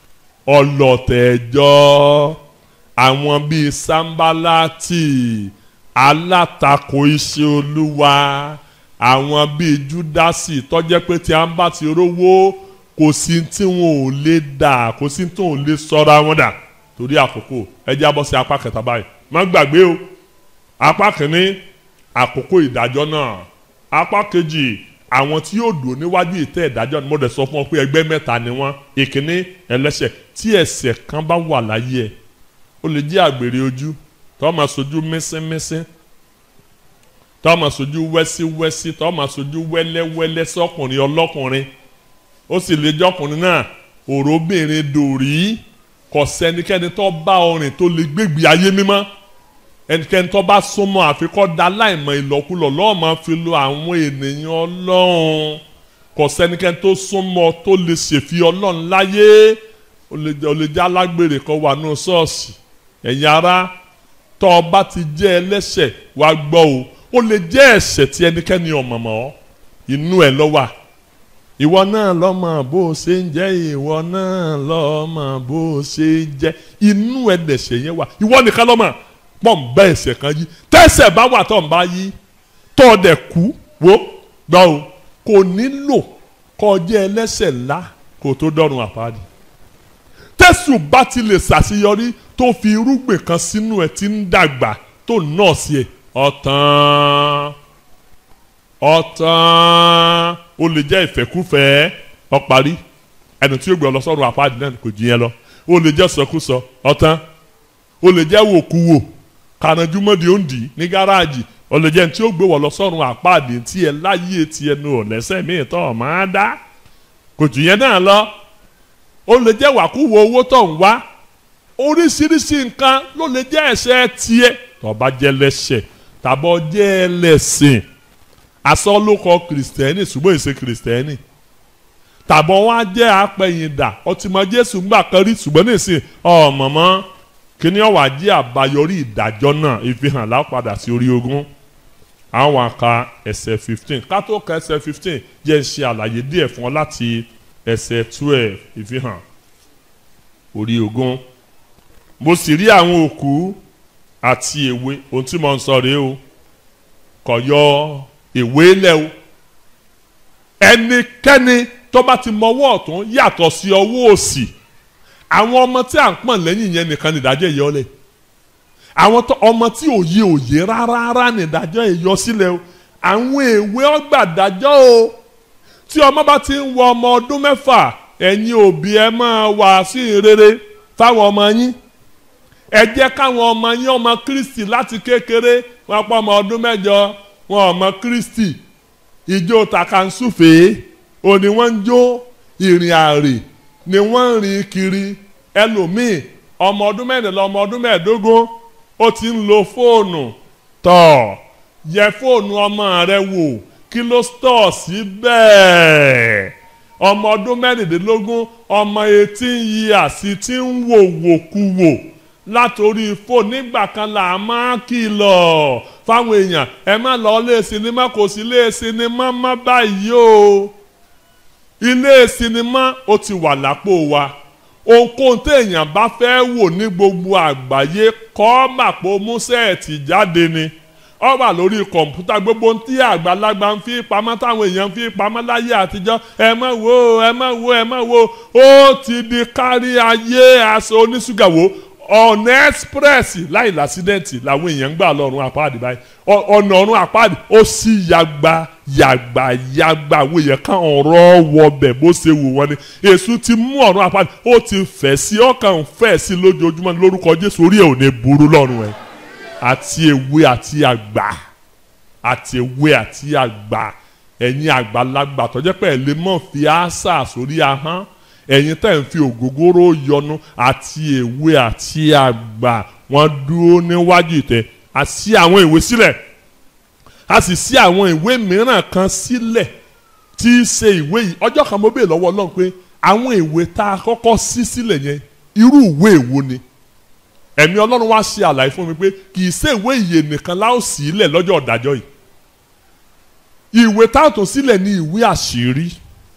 ọlọ̀tẹ̀jọ́ àwọn bíi Sámbálátì alátakò iṣẹ́ Olúwa àwọn bíi Júdásì tó jẹ́ pé tí a ń bá ti rówó kò sí tí wọn ò lè dà kò sí tí wọn ò lè sọ́ra wọn dà torí àkókò ẹ jẹ́ á bọ́ sí apá kẹta báyìí má gbàgbé o apá kìíní àkókò ìdájọ́ náà apá kejì àwọn tí yóò dùn níwájú ìtẹ́ ìdájọ́ ni mo dẹ̀ sọ fún ọ pé ẹgbẹ́ mẹ́ta ni wọ́n ìkíní ẹlẹ́ṣẹ̀ tí ẹ̀ṣẹ̀ kan bá wà láyé ẹ̀ ó lè jẹ́ àgbèrè ojú tó máa sojú mísínmísín tó máa sojú wẹ́síwẹ́sí tó máa sojú wẹ́lẹ́wẹ́lẹ́ sọ́kùnrin ọlọ́kùnrin ó sì lè jọ́kùnrin náà òróbìnrin dòrí kò sẹ́nikẹ́ni tó bá ọrìn tó lè gbégbé ayé mímọ́ ẹnikẹ́ni tó bá súnmọ́ àfikọ́ da láìmọ̀ ìlọ́kulọ̀ lọ́ọ́ máa fi lo àwọn ènìyàn Ọlọ́run kò sẹ́nikẹ́ni tó súnmọ́ tó lè ṣèfi Ọlọ́run láyé ó lè jẹ́ alágbèrè kan wà nù ṣọ́ọ̀ṣì ẹ̀yin ará tó o bá ti jẹ́ ẹlẹ́ṣẹ̀ wá gbọ́ o ó lè jẹ́ ẹ̀ṣẹ̀ tí ẹnikẹ́ni ò mọ̀ mọ́ inú ẹ̀ ló wà ìwọ náà lọ́mọ bó ṣe ń jẹ́ ìwọ náà lọ́mọ bó ṣe ń jẹ́ inú ẹ̀dẹ̀ṣẹ̀ yẹn wà ìwọ nìkan lọ́mọ pọ̀ ń bá ẹ̀ṣẹ̀ kan yí tẹ́ṣẹ̀ bá wà tó ń bá yí tó o dẹ̀ kú wo gbọ́ o kò nílò kó jẹ́ ẹlẹ́ṣẹ̀ ńlá kó tó dọ́run àpáàdì tẹ́sù bá ti lè ṣàṣeyọrí tó fi irúgbìn kan sínú ẹ̀ tí ń dàgbà tó nọ́ọ̀sì ẹ̀ ọ̀tán ọ̀tán ó lè jẹ́ ìfẹ́kúfẹ́ ó parí ẹni tí ó gbé ọ lọ sọ́run àpáàdì náà kò jí yẹn lọ ó lè jẹ́ sọkúsọ ọ̀tán ó lè jẹ́ wòkúwò kànájúmọ́dé òǹdí ní gáràjì ó lè jẹ́ ní tí ó gbé wọ lọ sọ́run àpáàdì tí ẹ láyé tí ẹnu ò lẹ́sẹ̀ míì tó ọ̀ máa dá kò jí yẹn náà lọ ó lè jẹ́ wàkúwò owó tó ń wá oríṣiríṣi nǹkan ló lè jẹ́ ẹ̀ṣẹ̀ tiẹ̀ tó bá jẹ́ lẹ́ṣẹ̀ tàbọ̀ jẹ́ ẹlẹ́sìn asọ́lókọ kìrìsìtẹ́nì ṣùgbọ́n ìṣe kìrìsìtẹ́nì tàbọ̀ wọn á jẹ́ apẹ̀yìndà ọtìmọ̀ Jésù ńgbà kan rí ṣùgbọ́n nísìn ọ̀mọ̀mọ́ kíní ọ̀wà jẹ́ àbáyọrí ìdájọ́ náà ìfihàn lápadà sí orí ogún àwọn àka ẹsẹ̀ fifteen ká tó ka ẹsẹ̀ fifteen jẹ́ ń ṣe àlàyé díẹ̀ fún ọ láti ẹsẹ̀ twelve ìfihàn orí ogún mo sì rí àwọn òkú àti èwe ohun tí mo ń sọ rèé o kò yọ èwe lẹ̀ o ẹnikẹ́ni tó bá ti mọwọ́ ọ̀tún yàtọ̀ sí ọwọ́ òsì àwọn ọmọ tí à ń pọ̀n lẹ́yìn yẹn nìkan nìdájọ́ ìyọ́ lẹ̀ àwọn ọmọ tí òye òye rárá nìdájọ́ ìyọ́ sílẹ̀ o àwọn èwe ọgbà dájọ́ o tí ọmọ bá ti ń wọ ọmọ ọdún mẹ́fà ẹ̀yin òbí ẹ máa wà sí ìrere fáwọn ọmọ yín ẹ jẹ́ káwọn ọmọ yín ọmọ Kristi láti kékeré wọn pọ̀ ọmọ ọdún mẹ́jọ wọn ọmọ Kristi ìjó tàkàǹsùfèé òní wọ́n ń jó ìrìn àrè ni wọ́n ń rìn kiri ẹlòmíì ọmọ ọdún mẹ́rìnlá ọmọ ọdún mẹ́ẹ̀ẹ́dógún ó ti ń lo fóònù tọ̀ yẹ fóònù ọmọ rẹ wò kí ló stọ̀ sí bẹ́ẹ̀ ọmọ ọdún mẹ́rìndínlógún ọmọ eighteen years ti ń wò wòkuwò látòrí fóònù nígbà kan là á máa kìlọ̀ fáwọn èèyàn ẹ má lọ ilé sinimá kò sí ilé sinimá má báyìí o ilé sinimá ó ti wà lápò wa ohunkóhun téèyàn bá fẹ́ wò ní gbogbo àgbáyé kọ́ màpò músẹ́ẹ̀tì jáde ni ó wà lórí kọ̀ǹpútà gbogbo tí àgbàlagbà ń fi pamọ́ táwọn èèyàn ń fi pamọ́ láyé àtijọ́ ẹ má wo ẹ má wo ẹ má wo ó ti di kárí ayé aṣọ oníṣúgà wo ọ̀nà express láì lásídẹ̀ǹtì làwọn èèyàn ń gbà lọ́rùn àpáàdì báyìí ọ̀nà ọ̀run àpáàdì ó sì yàgbà yàgbà yàgbà àwọn èèyàn kan ọ̀rọ̀ wọbẹ̀ bó ṣe wù wọ́n ni èṣù ti mú ọ̀run àpáàdì ó ti fẹ̀ sí ọkàn fẹ̀ sí lójoojúmọ́ ní lórúkọ Jésù orí ẹ̀ ò ní burú lọ́rùn ẹ̀ àti ewé àti àgbà àti ewé àti àgbà ẹ̀yin àgbàlagbà tó jẹ́ pé ẹ̀ lè mọ̀ fi àṣà sórí ahọ́n ẹ̀yin tẹ́ ń fi ògógóró yọnu àti ewé àti àgbà wọ́n dúró níwájú ìtẹ́ a ṣí àwọn ìwé sílẹ̀ a sì ṣí àwọn ìwé mìíràn kan sílẹ̀ tí í ṣe ìwé yìí ọjọ́ kan mo béèrè lọ́wọ́ Ọlọ́run pé àwọn ìwé tá a kọ́kọ́ ṣí sílẹ̀ yẹn irú ìwé èwo ni ẹ̀mí Ọlọ́run wá ṣe àlàyé fún mi pé kì í ṣe ìwé ìyè nìkan láò sílẹ̀ lọ́jọ́ ọ̀dájọ́ yìí ìwé táàtò sílẹ̀ ní ìwé àṣírí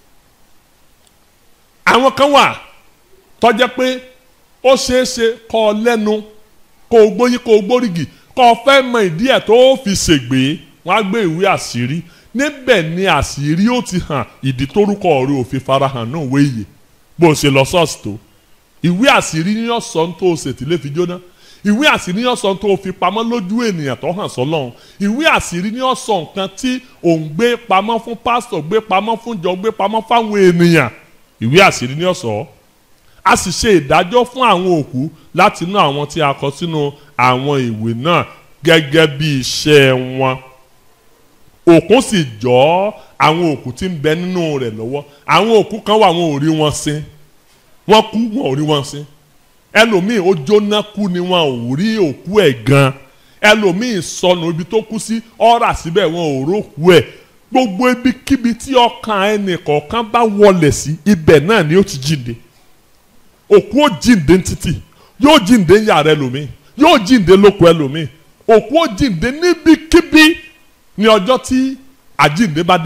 àwọn kan wà tó jẹ́ pé ó ṣeé ṣe kó o lẹ́nu kó o gbóyún kó o gbórígì kó o fẹ́ mọ ìdí ẹ̀ tó fi ṣègbè wọ́n á gbé ìwé àṣírí níbẹ̀ ni àṣírí ó ti hàn ìdí tórúkọ rẹ̀ ò fi farahàn náà wé ìyè bó o ṣe lọ ṣọ́ọ̀ṣì tó ìwé àṣírí ní ọ̀sán tó o ṣètìlẹ́ fi jóná ìwé àṣírí ní ọ̀sán tó o fi pamọ́ lójú ènìyàn tó hàn sọ́lọ́run ìwé àṣírí ní ọ̀sán nǹkan tí ò ń gbé pamọ́ fún pásítọ̀ gbé pamọ́ fún jọ gbé pamọ́ fáwọn ènìyàn ìwé àṣírí ní ọ̀sán a sì ṣe ìdájọ́ fún àwọn òkú láti inú àwọn tí a kọ sínú àwọn ìwé náà gẹ́gẹ́ bí iṣẹ́ wọn òkú sì jọ́ àwọn òkú tí ń bẹ nínú rẹ̀ lọ́wọ́ àwọn òkú kan wà wọn ò rí wọn sin wọ́n kú wọn ò rí wọn sin ẹlòmíì ó jóná kú ni wọn ò rí òkú ẹ̀ gan ẹlòmíì sọnù ibi tó kú sí ọ̀rà síbẹ̀ wọn ò rókú ẹ̀ gbogbo ibikíbi tí ọkàn ẹnì kọ̀ọ̀kan bá wọlé sí ibẹ̀ náà ni ó ti jíǹde òkú ó jíǹde títì yóò jíǹde yàrá ẹlòmíì yóò jíǹde lóko ẹlòmíì òkú ó jíǹde níbikíbi ní ọjọ́ tí àjíǹde bá dé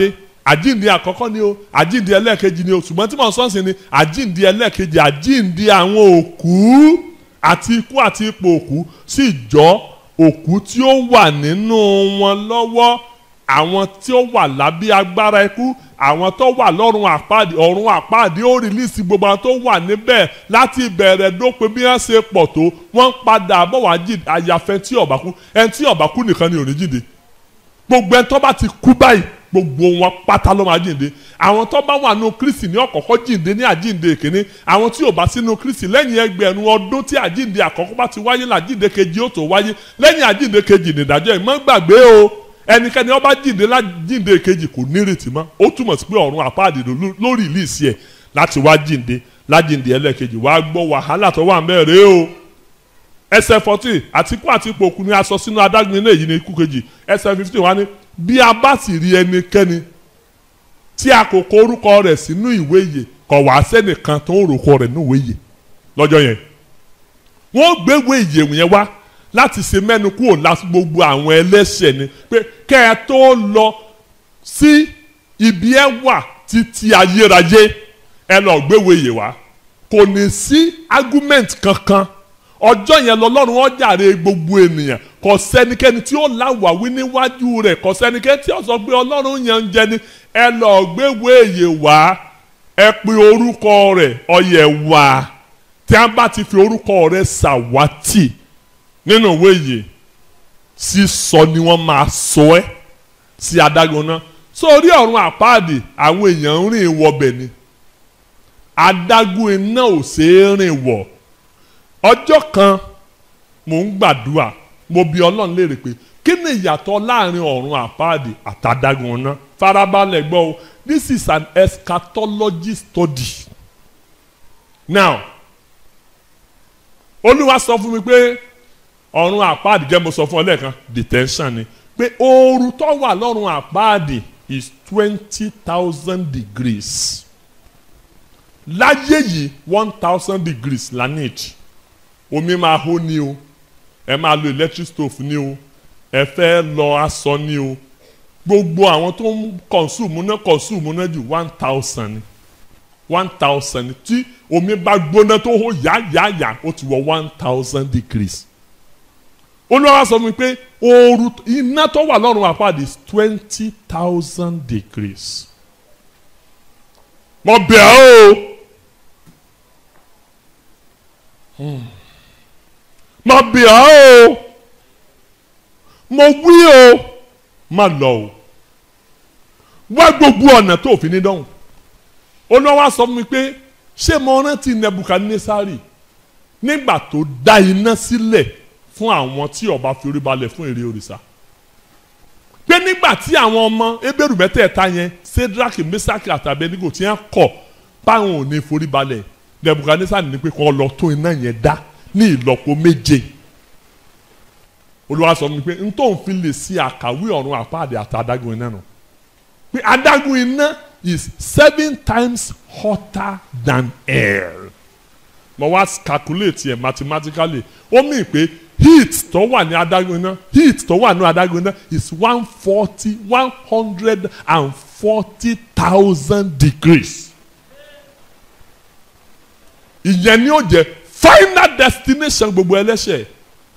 àjíǹde àkọ́kọ́ ni o àjíǹde ẹlẹ́ẹ̀kejì ni o ṣùgbọ́n tí mo sọ sí ni àjíǹde ẹlẹ́ẹ̀kejì àjíǹde àwọn òkú àti ikú àti ipò òkú sì jọ òkú tí ó wà nínú wọn lọ́wọ́ àwọn tí ó wà lábẹ́ agbára ikú àwọn tó wà lọ́run àpáàdì ọ̀run àpáàdì ó rìlíìsì gbogbo àwọn tó wà níbẹ̀ láti ìbẹ̀rẹ̀ dópin bí wọ́n ṣe pọ̀ tó wọ́n padà bọ̀ wá jí àyàfẹ́ tí ó bá kú ẹni tí ó bá kú nìkan ni ò ní jíǹde gbogbo ẹni tó bá ti kú báyìí gbogbo wọn pátá ló máa jíǹde àwọn tó bá wà nínú Kristi ní ọ̀kọ̀ọ̀kọ́ jíǹde ní àjíǹde ìkíní àwọn tí ò bá sínú Kristi lẹ́yìn ẹgbẹ̀rún ọdún tí àjíǹde àkọ́kọ́ bá ti wáyé làjíǹde kejì ó tó wáyé lẹ́yìn àjíǹde kejì nìdájọ́ ìmọ̀ gbàgbé o ẹnikẹ́ni ó bá jíǹde lájíǹde kejì kò nírètí mọ́ ó túmọ̀ sí pé ọ̀run àpáàdé lórí ìlísí ẹ̀ láti wá jíǹde lájíǹde ẹlẹ́kejì wàá gbọ́ wàhálà tó wà mẹ́rẹ̀ẹ́ o ẹsẹ̀ fourteen àtikú àti ipò òkú ni a sọ sínú adágún ilé yìí ní ikú kejì ẹsẹ̀ fifteen wá ní bí a bá sì rí ẹnikẹ́ni tí a kò kọ orúkọ rẹ̀ sínú ìwé ìyè kò wá sẹ́nìkan tó ń ròkọ rẹ̀ nínú ìwé ìyè lọ́jọ́ yẹn wọ́n gbé ìwé ìyè yẹn wá láti ṣe mẹ́nu kúrò láti gbogbo àwọn ẹlẹ́ṣẹ̀ ni pé kẹ́ ẹ tó lọ sí ibi ẹ wà títí ayérayé ẹ lọ gbé ìwé ìyè wá kò ní sí argument kankan ọjọ́ yẹn lọ́lọ́run ó jàre gbogbo ènìyàn kò sẹ́nikẹ́ni tí ó láwàwí níwájú rẹ̀ kò sẹ́nikẹ́ni tí ó sọ pé ọlọ́run yẹn ń jẹ ni ẹ lọ gbéwé èyè wá ẹ pe orúkọ rẹ̀ ọyẹ wá tí a bá ti fi orúkọ rẹ̀ ṣàwátì nínú ìwé yìí sísọ ni wọ́n máa sọ ẹ́ sí adágún náà sórí ọ̀run àpáàdì àwọn èèyàn ń rìn wọbẹ̀ ni adágún iná ò ṣeé rìn wọ̀ ọjọ́ kan mò ń gbàdúrà mo bi ọlọ́run léèrè pé kí ni ìyàtọ̀ láàrin ọ̀run àpáàdì àtàdágún náà farabalẹ̀ gbọ́ o this is an eschatology study now olúwa sọ fún mi pé ọ̀run àpáàdì jẹ́ mo sọ fún ọ lẹ́ẹ̀kan detention ni pé ooru tó wà lọ́run àpáàdì is twenty thousand degrees láyé yìí one thousand degrees la need omi máa hó ni o ẹ máa lo electric stove ni o ẹ fẹ́ lọ aṣọ ni o gbogbo àwọn tó ń consume náà consume náà ju one thousand ni one thousand tí omi bá gbóná tó hó yáyáyá ó ti wọ one thousand degrees olúwa sọ mi pé ooru iná tó wà lọ́run àpáàdé is twenty thousand degrees mo bẹ̀ ọ́ o hmm. mo bẹ̀ ọ́ o mo wí o má lọ o wá gbogbo ọ̀nà tó fi ní dánwò olúwa sọ mi pé ṣé mo rántí Nebukadnesari nígbà tó dá iná sílẹ̀ fún àwọn tí ọba fi orí balẹ̀ fún ère òrìṣà pé nígbà tí àwọn ọmọ Hébérù mẹ́tẹ̀ẹ̀ta yẹn Sédrákì Méṣákì àti Abẹ́dígò tí wọ́n kọ̀ báwọn ò ní forí balẹ̀ Nebukadnesari ní pé kó lọ tó iná yẹn dá ní ìlọ́po méje Olúwa sọ mi pé n tó ń fi lè ṣe àkàwé ọ̀run àpáàdé àti adágún iná nù pé adágún iná is seven times hotter than air mo wá calculate yẹn mathematically ó mì pé heat tó wà ní adágún iná heat tó wà ní adágún iná is one forty one hundred and forty thousand degrees ìyẹn ni ó jẹ́ final destination gbogbo ẹlẹ́ṣẹ̀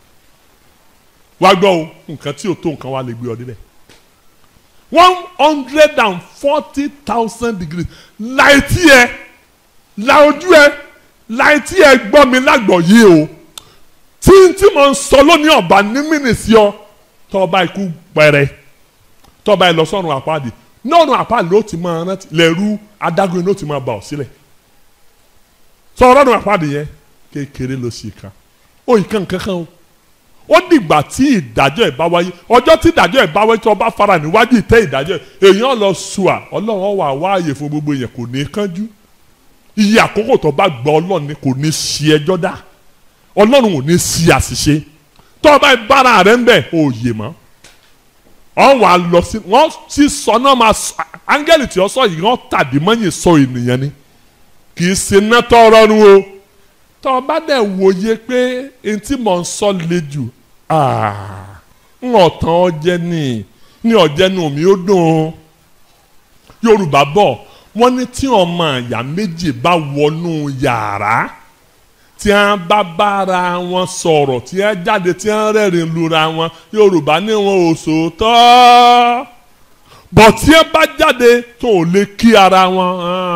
wá gbọ́ o nǹkan tí o tó nǹkan wá lè gbé ọ débẹ̀ one hundred and forty thousand degrees láìtí ẹ láojú ẹ láìtí ẹ gbọ́ mi lágbọ̀ yìí o tí tí mo ń sọ lónìí ọba ní mínísì ọ tọba ikú pẹrẹ tọba ẹ lọ sọ́run àpáàdì nọ́ọ̀run àpáàdì ló ti máa rántí lẹ́rú adágún ló ti máa bà ọ́ sílẹ̀ sọ̀rọ̀ ọ̀run àpáàdì yẹn kékeré ló sì kan ó ìkan kankan o ó dìgbà tí ìdájọ́ ẹ̀ bá wáyé ọjọ́ tí ìdájọ́ ẹ̀ bá wáyé tí ọba fara níwájú ìtẹ́ ìdájọ́ èèyàn lọ sùà ọlọ́run wà wáàyè fún gbogbo èèyàn kò ní kánjú iye àkókò tó bá gba ọlọ́run ni kò ní ṣe ẹjọ́ dá ọlọ́run ò ní ṣe àṣìṣe tó ọba ìbára rẹ̀ ń bẹ̀ òye mọ́ ọ wà lọ sí wọ́n sì sọ náà máa sọ áńgẹ́lì tí ó sọ yìí wọ́n tàbí mọ́yìn sọ ènìyàn ni kì í ṣe ná tọrọ nu o tó ọba dẹ̀ wòye pé etí mọ̀ ń sọ le jù ń ọ̀tàn ọjẹ́ ni ní ọ̀jẹ́ nu mi ó dùn Yorùbá bọ̀ wọ́n ní tí ọmọ àyà méjì bá wọnú yàrá tí wọ́n bá bára wọn sọ̀rọ̀ tí wọ́n jáde tí wọ́n rẹ́rìn lura wọn Yorùbá ní wọn ò sòótọ́ bọ̀ tí wọ́n bá jáde tó ò lè kí ara wọn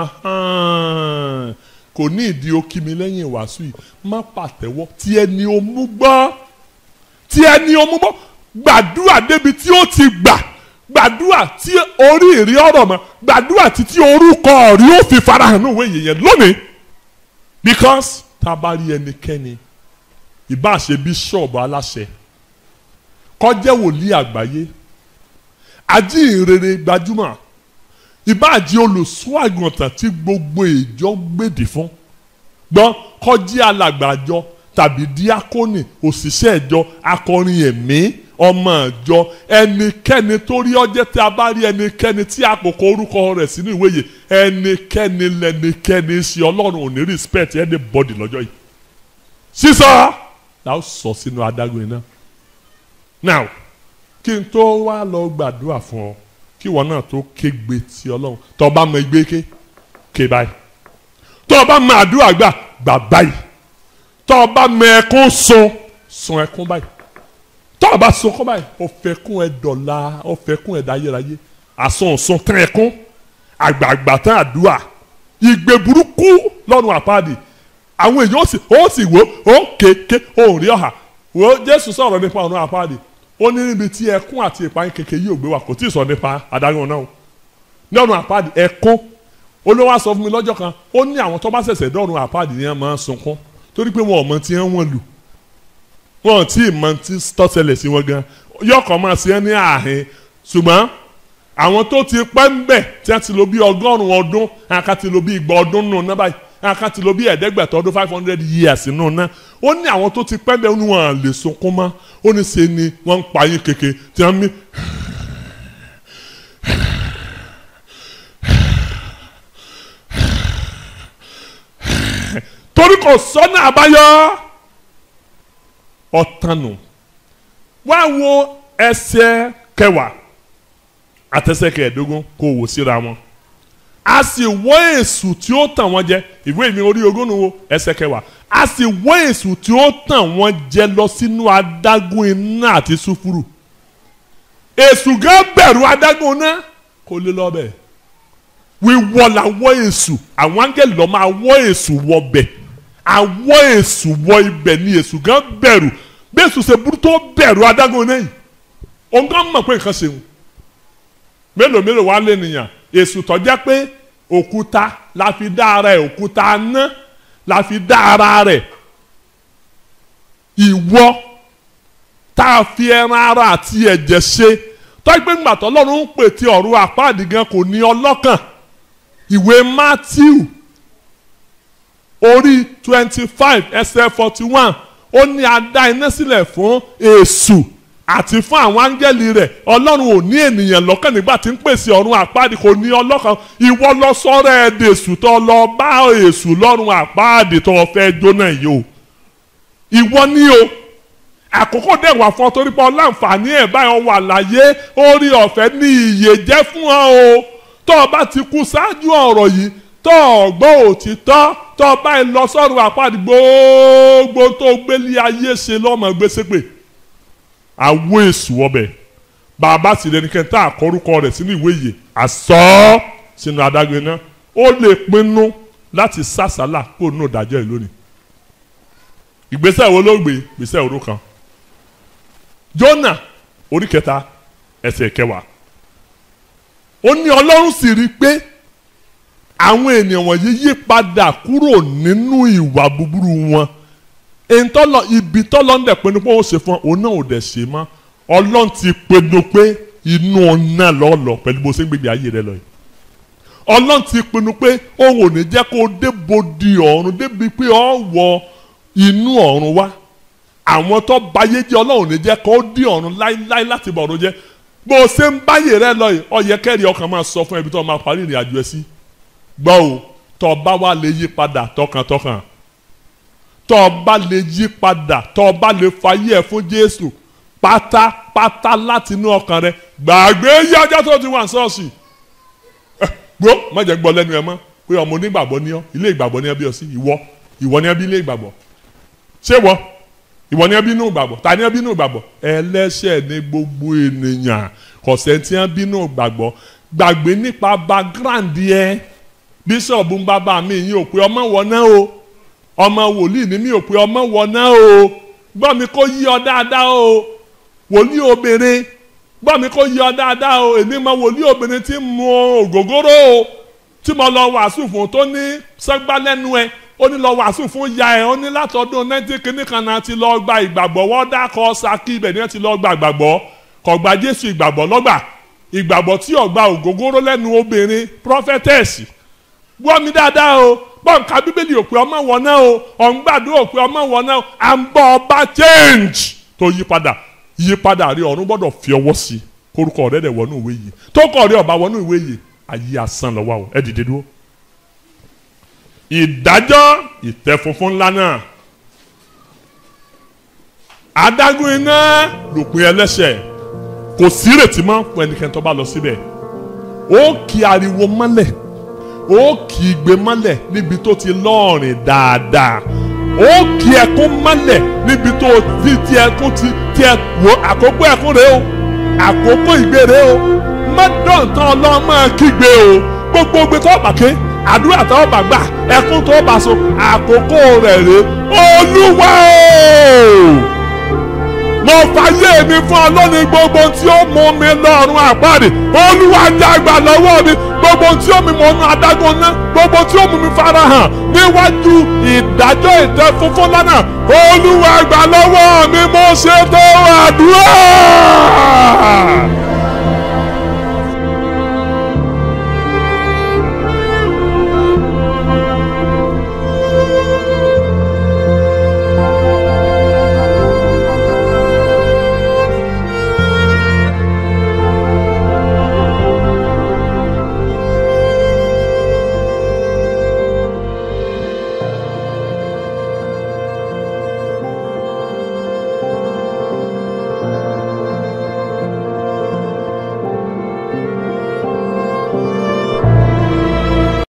kò ní ìdí ó kí mi lẹ́yìn ìwàásù yìí má pàtẹ́wọ́ tí ẹni ó mú gbọ́ tí ẹni ó mú gbọ́ gbàdúrà débi tí ó ti gbà gbàdúrà tí orí ìrí ọ̀rọ̀ mọ́ gbàdúrà títí orúkọ rí ó fi farahàn ní òwe yẹn lónìí because tá a bá rí ẹnikẹ́ni ìbá ṣe bíṣọ̀bù aláṣẹ kó jẹ́ wòlíì àgbáyé ajíhìnrere gbajúmọ̀ ìbá jẹ́ olùṣọ́ àgùntàn tí gbogbo ìjọ gbèdì fún gbọ́n kó jẹ́ alàgbàjọ tàbí díákónì òṣìṣẹ́ ìjọ akọrin ẹ̀mí ọmọ ìjọ ẹnikẹ́ni tó rí ọjẹ́ tí a bá rí ẹnikẹ́ni tí àkókò orúkọ rẹ̀ sínú ìwé yìí ẹnikẹ́ni lẹ́nikẹ́ni ṣe ọlọ́run ò ní respect anybody lọ́jọ́ yìí sísọ la ó sọ sínú adágún iná. now kí n tó wá lọ gbàdúrà fún ọ kí wọn náà tó kégbe ti ọlọ́run tó bá mọ igbe ké ké báyìí tó bá mọ àdúrà gbà gbà báyìí tó bá mọ ẹkún sun sun ẹkún báyìí tó o bá sunkún báyìí o fẹ́ kún ẹ dọ̀la o fẹ́ kún ẹ dáyérayé àsọ̀nsọ̀n tán ẹkún àgbààgbà tán àdúrà ìgbé burúkú lọ́rùn àpáàdì àwọn èèyàn ó sì ó sì wò ó kéèké ó rí ọ̀hà wò Jésù sọ̀rọ̀ nípa ọ̀run àpáàdì ó ní níbi tí ẹkún àti ìpayín kéèké yìí ò gbé wa kò tí ì sọ nípa adágún náà ní ọ̀run àpáàdì ẹkún Olúwa sọ fún mi lọ́jọ́ kan ó ní àwọn tó bá ṣẹ̀ṣẹ̀ dọ̀run àpáàdì ni wọ́n máa ń sunkún torí pé wọn ò mọ tí wọ́n lù wọn tí ìmọ̀ tí tọ́sẹ̀lẹ̀ sí wọn gan yọkọ̀ máa ṣe é ní ààhin ṣùgbọ́n àwọn tó ti pẹ́ ń bẹ̀ tí wọ́n ti lò bí ọgọ́rùn-ún ọdún àká ti lò bí igba ọdún nù náà báyìí àká ti lò bí ẹ̀ẹ́dẹ́gbẹ̀ta ọdún five hundred years nù náà ó ní àwọn tó ti pẹ́ ń bẹ̀ ní wọn lè sunkún mọ́ ó ní ṣe ni wọ́n ń pa yín kéke tí wọ́n mí. torí kò sọ́nà àbáyọ ọ̀tànù wá wo ẹsẹ̀ kẹwàá àtẹsẹ̀ kẹẹ̀ẹ́dógún kó wò síra wọn a sì wọ́ èṣù tí ó tàn wọ́n jẹ ìwé mi orí ogún nu wo ẹsẹ̀ kẹwàá a sì wọ́ èṣù tí ó tàn wọ́n jẹ lọ sínú adágún iná àti sùfúrù èṣù gan bẹ̀rù adágún iná kó lè lọ bẹ̀ wíwọ́ la wọ́ èṣù àwọn áńgẹ́lì lọ́ máa wọ́ èṣù wọ bẹ̀ àwọ̀ èṣù wọ ibẹ̀ ni èṣù gan bẹ̀rù bí èṣù ṣe burú tó bẹ̀rù adágún náà yìí òun gan mọ̀ pé nǹkan ṣeun mélòó mélòó wá lé nìyàn èṣù tó jẹ́ pé òkúta la fi dá ara ẹ̀ òkúta ná la fi dá ara rẹ̀ ìwọ tá a fi ẹran ara àti ẹ̀jẹ̀ ṣe tó gbé ńgbà tó Ọlọ́run ń pè tí ọ̀run àpáàdì gan kò ní ọlọ́kàn ìwé Mátíù orí twenty five ẹsẹ̀ forty one ó ní a dá iná sílẹ̀ fún èṣù àti fún àwọn áńgẹ́lì rẹ̀ Ọlọ́run ò ní ènìyàn lọ́kàn nígbà tí ń pèsè ọ̀run àpáàdì kò ní ọlọ́kàn ìwọ lọ sọ́rọ̀ ẹ̀ dèṣù tó lọ bá èṣù lọ́run àpáàdì tó fẹ́ jóná yìí o ìwọ ní o àkókò dẹ̀ wà fún ọ torí pé ọláǹfààní ẹ̀ báyọ̀ wà láyé orí ọ̀fẹ́ ní ìyè jẹ́ fún ọ o tó o bá ti kú ṣáájú ọ̀rọ̀ yìí tó o gbọ́ òtítọ́ tó o bá ń lọ sọ́run àpáàdì gbogbo tó gbélé ayé ṣe lọ́mọ gbèsè pé àwọ̀ èṣù ọbẹ̀ bàbá sì lẹni kẹta àkọrúkọ rẹ̀ sínú ìwé yìí àsọ sínú adágún iná ó lè pinnu láti sàsálà kó nù dájọ́ ìlú ni ìgbésẹ̀ wo ló gbé ìgbésẹ̀ òru kan Jónà orí kẹta ẹsẹ̀ kẹwàá ó ní Ọlọ́run sì rí i pé àwọn ènìyàn wọ̀nyí yí padà kúrò nínú ìwà búburú wọn ntọ́lọ ibi tọ́lọ́ ń dẹ̀ pinnu pé ó ṣe fún ọ náà ò dẹ̀ ṣe mọ́ Ọlọ́run ti pinnu pé inú ọ̀nà lọ́ọ̀lọ́ pẹ̀lú bó ṣe ń gbégbé ayé rẹ lọ yìí Ọlọ́run ti pinnu pé òun ò ní jẹ́ kó o débòdì ọ̀run débi pé ọ wọ inú ọ̀run wá àwọn tó báyé jẹ́ Ọlọ́run ò ní jẹ́ kó o dí ọ̀run láíláí láti bọ̀ ọ̀run jẹ́ bó o ṣe ń báyé rẹ lọ yìí ó yẹ kẹ́rì ọkàn máa sọ fún ẹbí tó máa parí ìrìn àjò ẹ sí gbọ́ o tó bá wà lè yí padà tọkàntọkàn tó bá lè yí padà tó bá lè fayé ẹ fún Jésù pátápátá láti inú ọkàn rẹ gbàgbé yí ọjọ́ tó ti wà ní ṣọ́ọ̀ṣì gbó má jẹ́ gbọ́ lẹ́nu ẹ mọ́ pé ọmọ onígbàgbọ́ ni ọ́ ilé ìgbàgbọ́ ni ẹ bí ọ sí ìwọ ìwọ ni ẹ bí ilé ìgbàgbọ́ ṣé wọ ìwọ ni ẹ bí inú ìgbàgbọ́ ta ni ẹ bí inú ìgbàgbọ́ ẹlẹ́ṣẹ̀ ní gbogbo ènìyàn kọ̀sẹ̀ tí ẹ bí inú ìgbàgbọ́ gbàgbé nípa background yẹ bíṣọ̀bù ń bàbá mi yín ò pé ọmọ wọ náà o ọmọ wòlíì ni mi ò pé ọmọ wọ náà o gbọ́ mi kó yí ọ dáadáa o wòlíì obìnrin gbọ́ mi kó yí ọ dáadáa o èmi mọ wòlíì obìnrin tí mu ògógóró o tí mo lọ wàásù fún tó ní sẹ́gbá lẹ́nu ẹ ó ní lọ wàásù fún ya ẹ ó ní látọdún nineteen kìíní kan náà ti lọ gba ìgbàgbọ́ wọ́n dákọ̀ Ṣakí ibẹ̀ ni wọ́n ti lọ gba ìgbàgbọ́ kò gba Jésù ìgbàgbọ́ lọ́gbà ìgbàgbọ́ tí ó gba ògógóró lẹ́nu obìnrin prophetess gbọ́ mi dáadáa o bọ́ǹkà bíbélì ò pé ọmọ wọn náà o ọ̀ngbàdúrà ò pé ọmọ wọn náà o à ń bọ̀ ọba change tó yí padà yí padà rí ọ̀run gbọ́dọ̀ fi ọwọ́ sí kórúkọ rẹ̀ dẹ̀ wọnú ìwé yìí tó kọ̀ rí ọba wọnú ìwé yìí ayé asán lọ́wọ́ o ẹ dìde dúró. ìdájọ́ ìtẹ́ funfun ńlá náà adágún iná lòpin ẹlẹ́ṣẹ̀ kò sí ìrètí mọ́ fún ẹnikẹ́ni tó bá lọ síbẹ̀ ó kì ariwo mọ́lẹ̀ ó kì í gbé mọ́lẹ̀ níbi tó ti lọ́ọ̀rìn dáadáa ó kì ẹkún mọ́lẹ̀ níbi tó ti ti ẹkún ti ti ẹ wò àkókò ẹkún rẹ o àkókò ìgbé rẹ o mọ́dọ̀ntàn ọlọ́run máa kígbe o gbogbo gbé tó bá ké àdúrà tó bá gbà ẹkún tó bá so àkókò rẹ̀ rè olúwa o mo fàyè mi fún ọlọ́run gbogbo tí ó mú mi lọ́rùn àpáàdé olúwa jágbà lọ́wọ́ mi gbogbo tí ó mú mi mọ́nú adágún ná gbogbo tí ó mú mi farahàn níwájú ìdájọ́ ìtẹ́ funfun lánàá olúwa gbà lọ́wọ́ mi mo ṣe tó àdúrà.